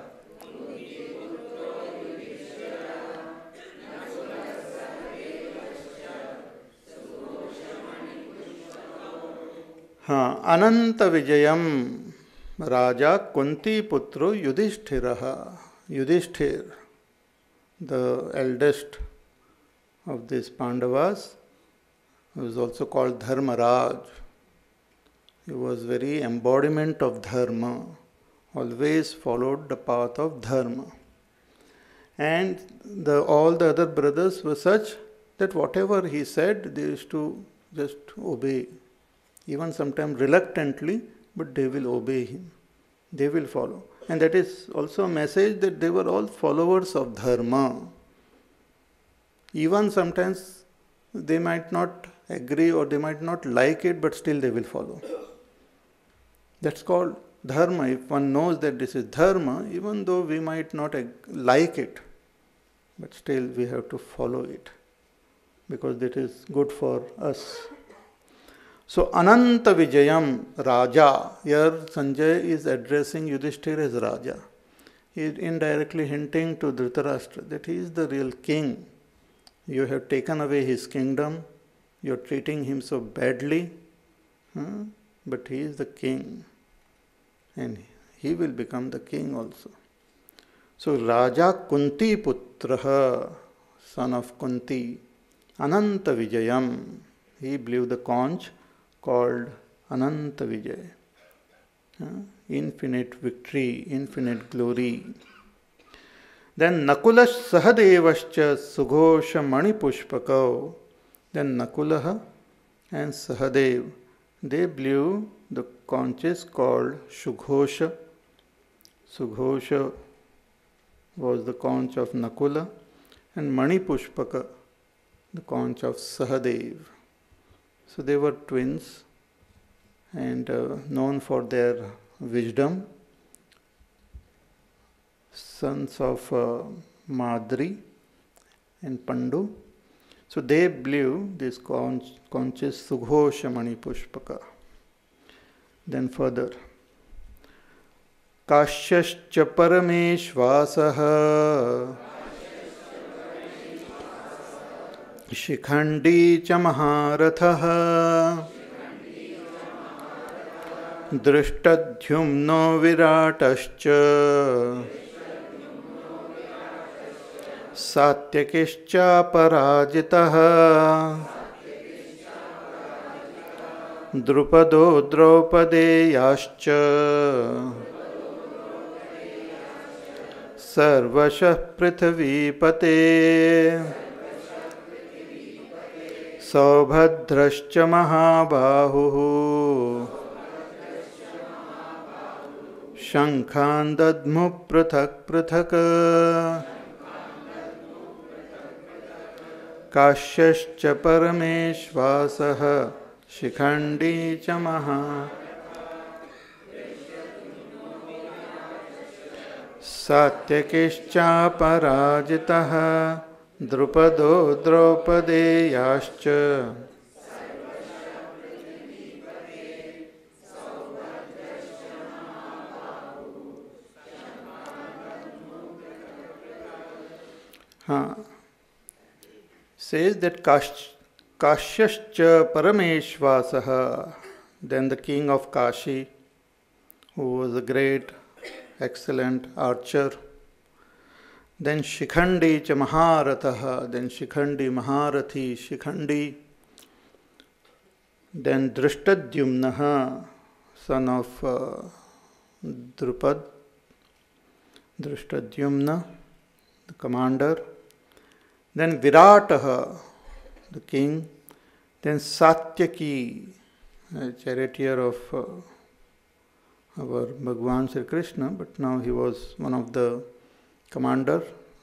हाँ, अनंत विजयम राजा कुंती पुत्रो युधिष्ठिरः. Yudhishthir, the eldest of these Pandavas, was also called Dharmaraj. He was very embodiment of dharma, always followed the path of dharma. And the, all the other brothers were such that whatever he said, they used to just obey. Even sometimes reluctantly, but they will obey him. They will follow. And that is also a message that they were all followers of dharma. Even sometimes they might not agree or they might not like it, but still they will follow. That's called dharma. If one knows that this is dharma, even though we might not like it, but still we have to follow it. because that is good for us. So Ananta Vijayam, Raja. Here Sanjay is addressing Yudhishthira as Raja. He is indirectly hinting to Dhritarashtra that he is the real king. You have taken away his kingdom. You are treating him so badly. Huh? But he is the king. And he will become the king also. So Raja Kunti Putraha, son of Kunti, Ananta Vijayam. He blew the conch called Ananta Vijay. Uh, infinite victory, infinite glory. Then Nakula Sahadevascha Sughosha Mani Pushpakau. Then Nakulaha and Sahadev, they blew the conches called Sughosha. Sughosha was the conch of Nakula, and Mani Pushpaka, the conch of Sahadev. So they were twins and uh, known for their wisdom, sons of uh, Madri and Pandu. So they blew these conch, conches Sughosha Mani Pushpaka. Then further, Kashyascha Parameshvasaha Shikhandi cha Maharathaha Drishtadhyumno Viratascha Satyakischa Parajitaha Drupado Draupadeyascha Sarvashah Prithvipate Saubhadrascha Mahabahu Shankhan Dadmu Prathak Prathaka Kashyascha Parameshvasaha Shikhandi cha Maha Satyakischa Parajitaha Drupado Draupadeyascha. Huh. Says that Kash, Kashyascha Parameshvasaha, then the king of Kashi, who was a great, excellent archer. Then Shikhandi cha Maharataha, then Shikhandi Maharathi, Shikhandi. Then Drishtadhyumnaha, son of uh, Drupad, Drishtadhyumna, the commander. Then Virataha, the king. Then Satyaki, a charioteer of uh, our Bhagwan Sri Krishna, but now he was one of the commander.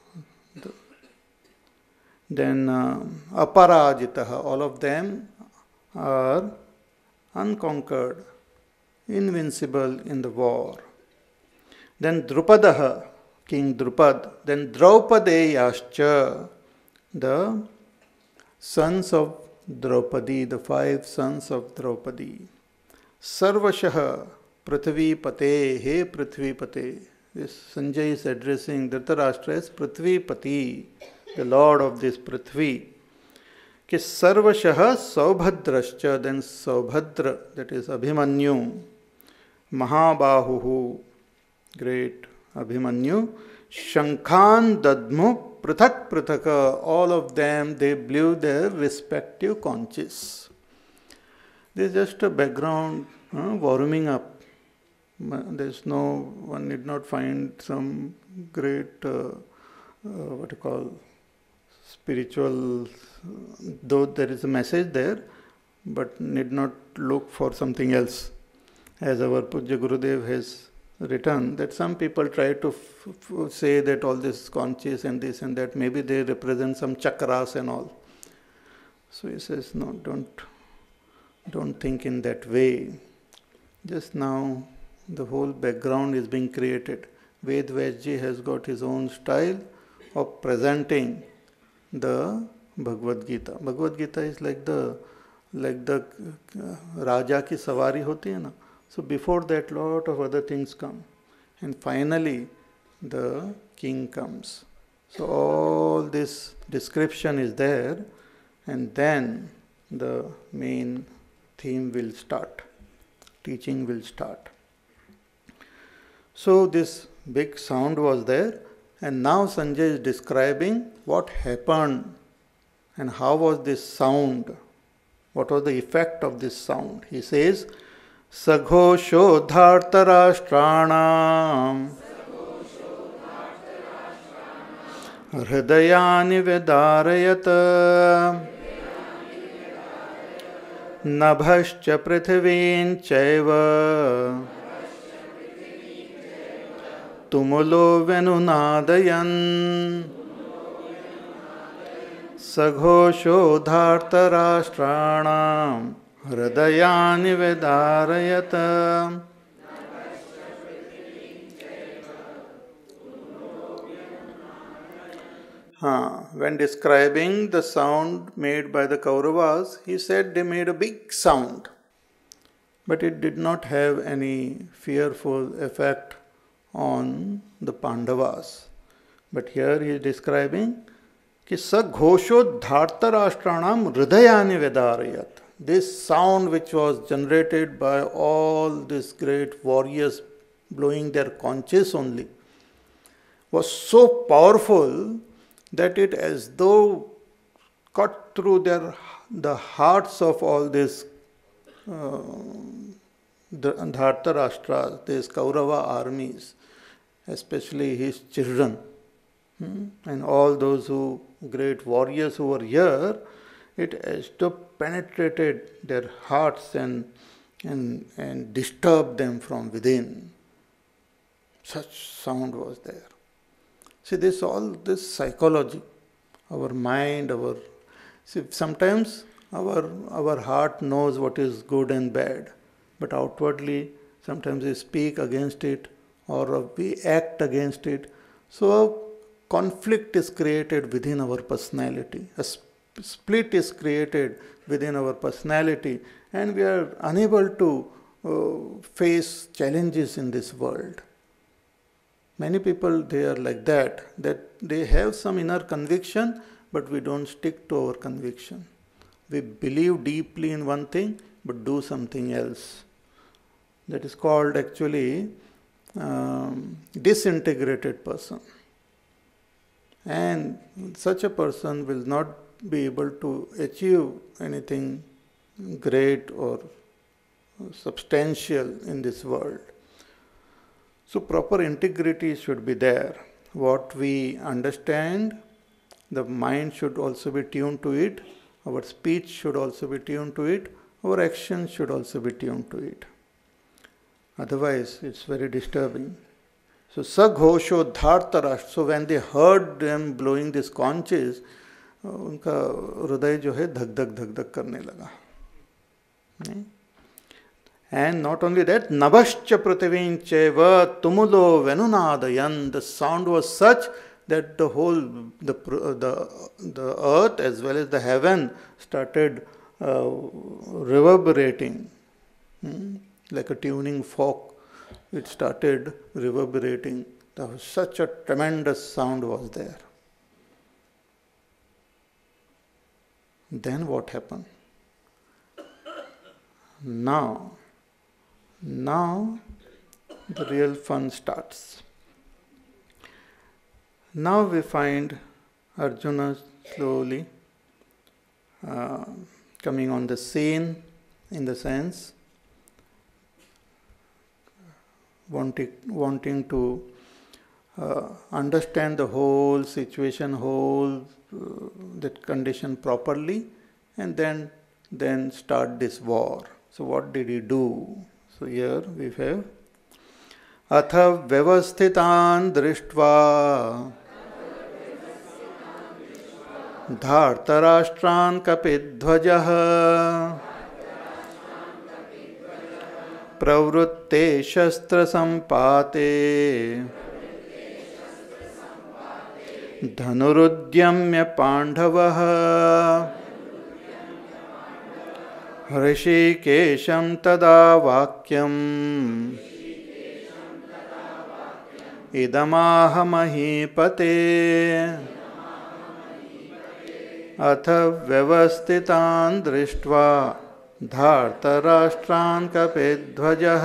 Then uh, Aparajitaha, all of them are unconquered, invincible in the war. Then Drupadaha, King Drupad. Then Draupadeyascha, the sons of Draupadi, the five sons of Draupadi. Sarvashaha Prithvipate, he Prithvipate. This Sanjay is addressing Dhritarashtra as Prithvipati, the lord of this Prithvi. Ki Sarvashaha Saubhadrascha, then Saubhadra, that is Abhimanyu, Mahabahuhu, great Abhimanyu, Shankhan Dadmu Prathak Prathaka, all of them, they blew their respective conches. This is just a background, uh, warming up. There's no, one need not find some great, uh, uh, what you call, spiritual, though there is a message there, but need not look for something else. As our Pujya Gurudev has written, that some people try to f- f- say that all these conches and this and that, maybe they represent some chakras and all. So he says, no, don't, don't think in that way. Just now, the whole background is being created. Ved Vaidji has got his own style of presenting the Bhagavad Gita. Bhagavad Gita is like the like the uh, Raja ki savari hoti hai na. So before that, lot of other things come, and finally the king comes. So all this description is there, and then the main theme will start. Teaching will start. So this big sound was there, and now Sanjay is describing what happened and how was this sound, what was the effect of this sound. He says, Saghosho dhartarashtraṇam hridayani vedarayat nabhascha prithivin chaiva tumulo venunadayan saghosho dhartarashtraṇam hridayani vedarayat. Huh. When describing the sound made by the Kauravas, he said they made a big sound, but it did not have any fearful effect on the Pandavas. But here he is describing कि सघोषो धार्तराष्ट्राणाम हृदयानि vedarayat. This sound which was generated by all these great warriors blowing their conches only was so powerful that it as though cut through their the hearts of all these uh, Dhartarashtra, these Kaurava armies, especially his children, hmm? and all those who great warriors who were here. It as though penetrated their hearts and and and disturbed them from within. Such sound was there. See, this all this psychology, our mind, our see, sometimes our our heart knows what is good and bad, but outwardly sometimes we speak against it or we act against it. So a conflict is created within our personality. A sp- split is created within our personality, and we are unable to uh, face challenges in this world. Many people, they are like that, that they have some inner conviction, but we don't stick to our conviction. We believe deeply in one thing, but do something else. That is called actually um, disintegrated person. And such a person will not be able to achieve anything great or substantial in this world. So proper integrity should be there. What we understand, the mind should also be tuned to it. Our speech should also be tuned to it. Our actions should also be tuned to it. Otherwise, it's very disturbing. So saghosho dhartarashtra. So when they heard them blowing these conches, उनका हृदय जो है धक धक धक धक करने लगा. And not only that, nabhascha prithivin chaiva tumulo venunadayan. The sound was such that the whole the the the earth as well as the heaven started uh, reverberating, hmm? like a tuning fork. It started reverberating. There was such a tremendous sound was there. Then what happened? Now, now the real fun starts. Now we find Arjuna slowly uh, coming on the scene, in the sense wanting, wanting to uh, understand the whole situation, whole uh, that condition properly, and then then start this war. So what did he do? So here we have Atha vyavasthitan drishtva dhartarashtran kapidhvajah pravrutte shastra sampate धनुरुद्यम्य पाण्डवः ऋषिकेशं तदा वाक्यम् इदमाह महीपते अथ व्यवस्थितान् दृष्ट्वा धार्तराष्ट्रान् कपिध्वजः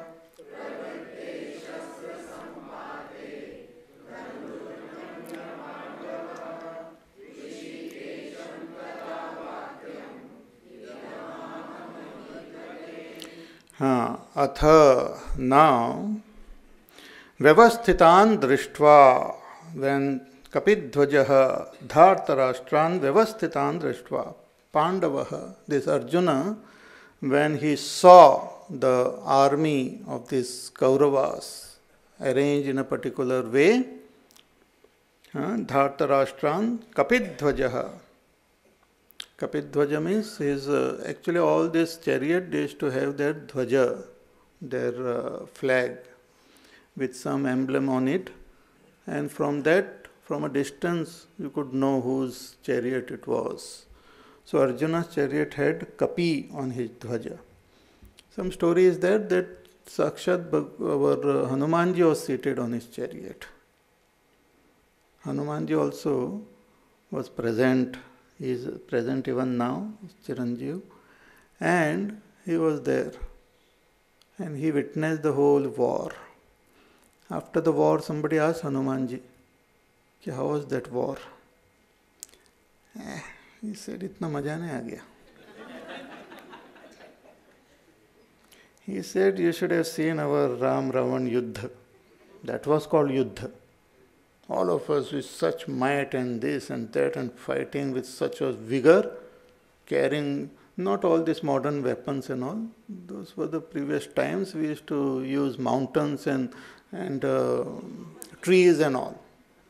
हाँ, अथ now व्यवस्थितान् दृष्ट्वा, when Kapidhvajaha Dhartarashtran Vyavasthitan Drishtva Pandavaha, this Arjuna, when he saw the army of these Kauravas arranged in a particular way, uh, Dhartarashtran Kapidhvajaha. Kapidhvaja means his, uh, actually all this chariot used to have their dhvaja, their uh, flag with some emblem on it, and from that, from a distance, you could know whose chariot it was. So Arjuna's chariot had Kapi on his dhvaja. Some story is there that Sakshat our Hanumanji was seated on his chariot. Hanumanji also was present. He is present even now, Chiranjeev, and he was there. And he witnessed the whole war. After the war, somebody asked Hanumanji, how was that war? Eh, he said, itna maja nahi aa gaya. He said, you should have seen our Ram Ravan Yuddha. That was called Yuddha. All of us with such might and this and that and fighting with such a vigor, carrying not all these modern weapons and all. Those were the previous times. We used to use mountains and, and uh, trees and all.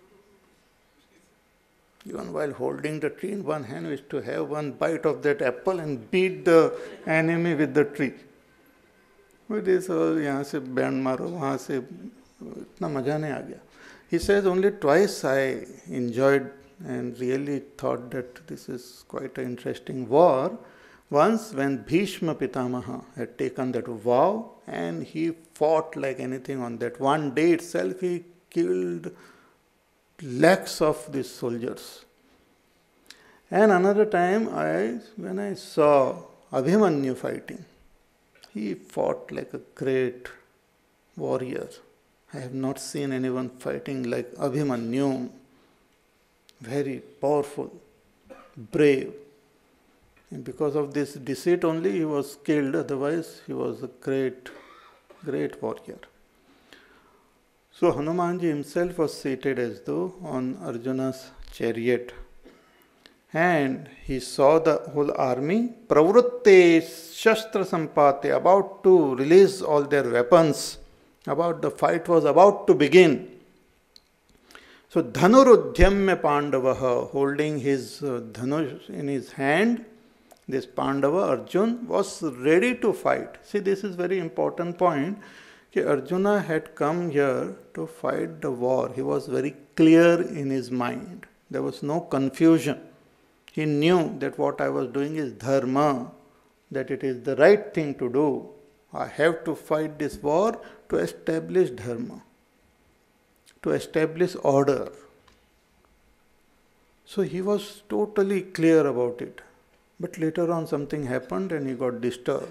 Even while holding the tree in one hand, we used to have one bite of that apple and beat the enemy with the tree. But this all, यहाँ से band मारो, वहाँ से इतना मजा नहीं आ गया. He says, only twice I enjoyed and really thought that this is quite an interesting war. Once when Bhishma Pitamaha had taken that vow and he fought like anything on that. One day itself he killed lakhs of these soldiers. And another time I, when I saw Abhimanyu fighting, he fought like a great warrior. I have not seen anyone fighting like Abhimanyu. Very powerful, brave. And because of this deceit only he was killed, otherwise he was a great, great warrior. So Hanumanji himself was seated as though on Arjuna's chariot. And he saw the whole army, pravrutte shastra sampate, about to release all their weapons. About the fight was about to begin. So Dhanurudhyamya Pandavaha, holding his uh, dhanush in his hand, this Pandava Arjun was ready to fight. See, this is very important point. That Arjuna had come here to fight the war. He was very clear in his mind. There was no confusion. He knew that what I was doing is dharma, that it is the right thing to do. I have to fight this war to establish dharma, to establish order. So he was totally clear about it. But later on something happened and he got disturbed.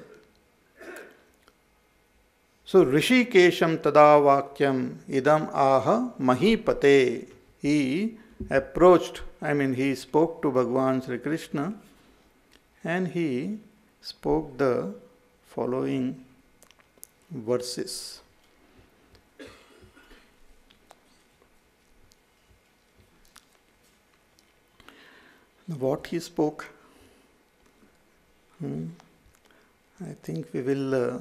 So Rishikesham tada vakyam idam aha mahipate. He approached, I mean he spoke to Bhagavan Sri Krishna and he spoke the following verses. What he spoke, hmm, I think we will uh,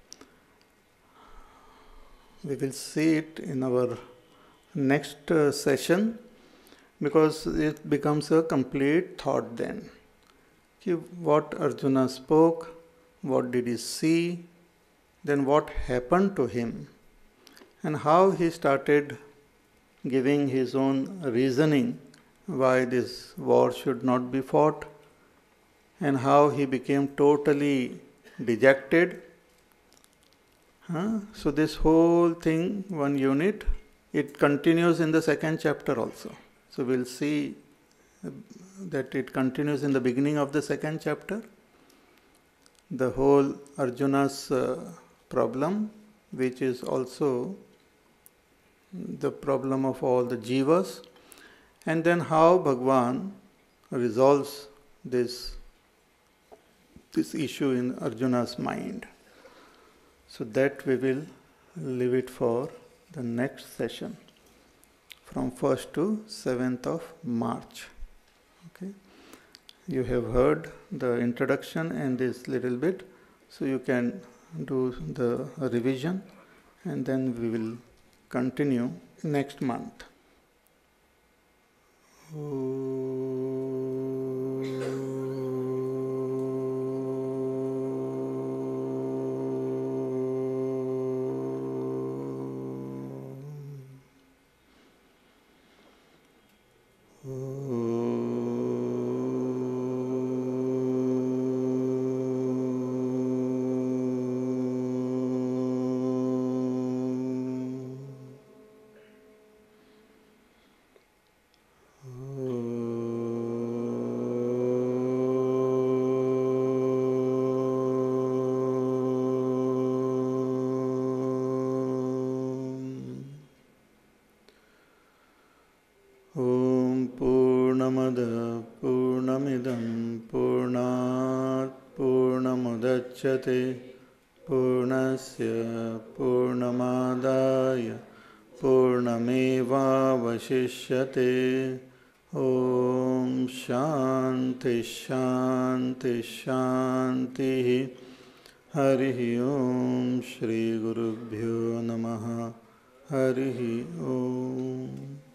we will see it in our next uh, session, because it becomes a complete thought then. What Arjuna spoke, what did he see, then what happened to him, and how he started giving his own reasoning why this war should not be fought, and how he became totally dejected. Huh? So this whole thing, one unit, it continues in the second chapter also. So we'll see that it continues in the beginning of the second chapter. The whole Arjuna's uh, problem, which is also the problem of all the jivas, and then how Bhagwan resolves this, this issue in Arjuna's mind. So that we will leave it for the next session from first to seventh of March. Okay. You have heard the introduction and this little bit, so you can do the revision, and then we will continue next month. Purnamidam Purnat Purnamudachyate Purnasya Purnamadaya Purnameva Vashishyate. Om Shanti Shanti Shanti. Harihi Om Shri Gurubhyo Namaha. Harihi Om.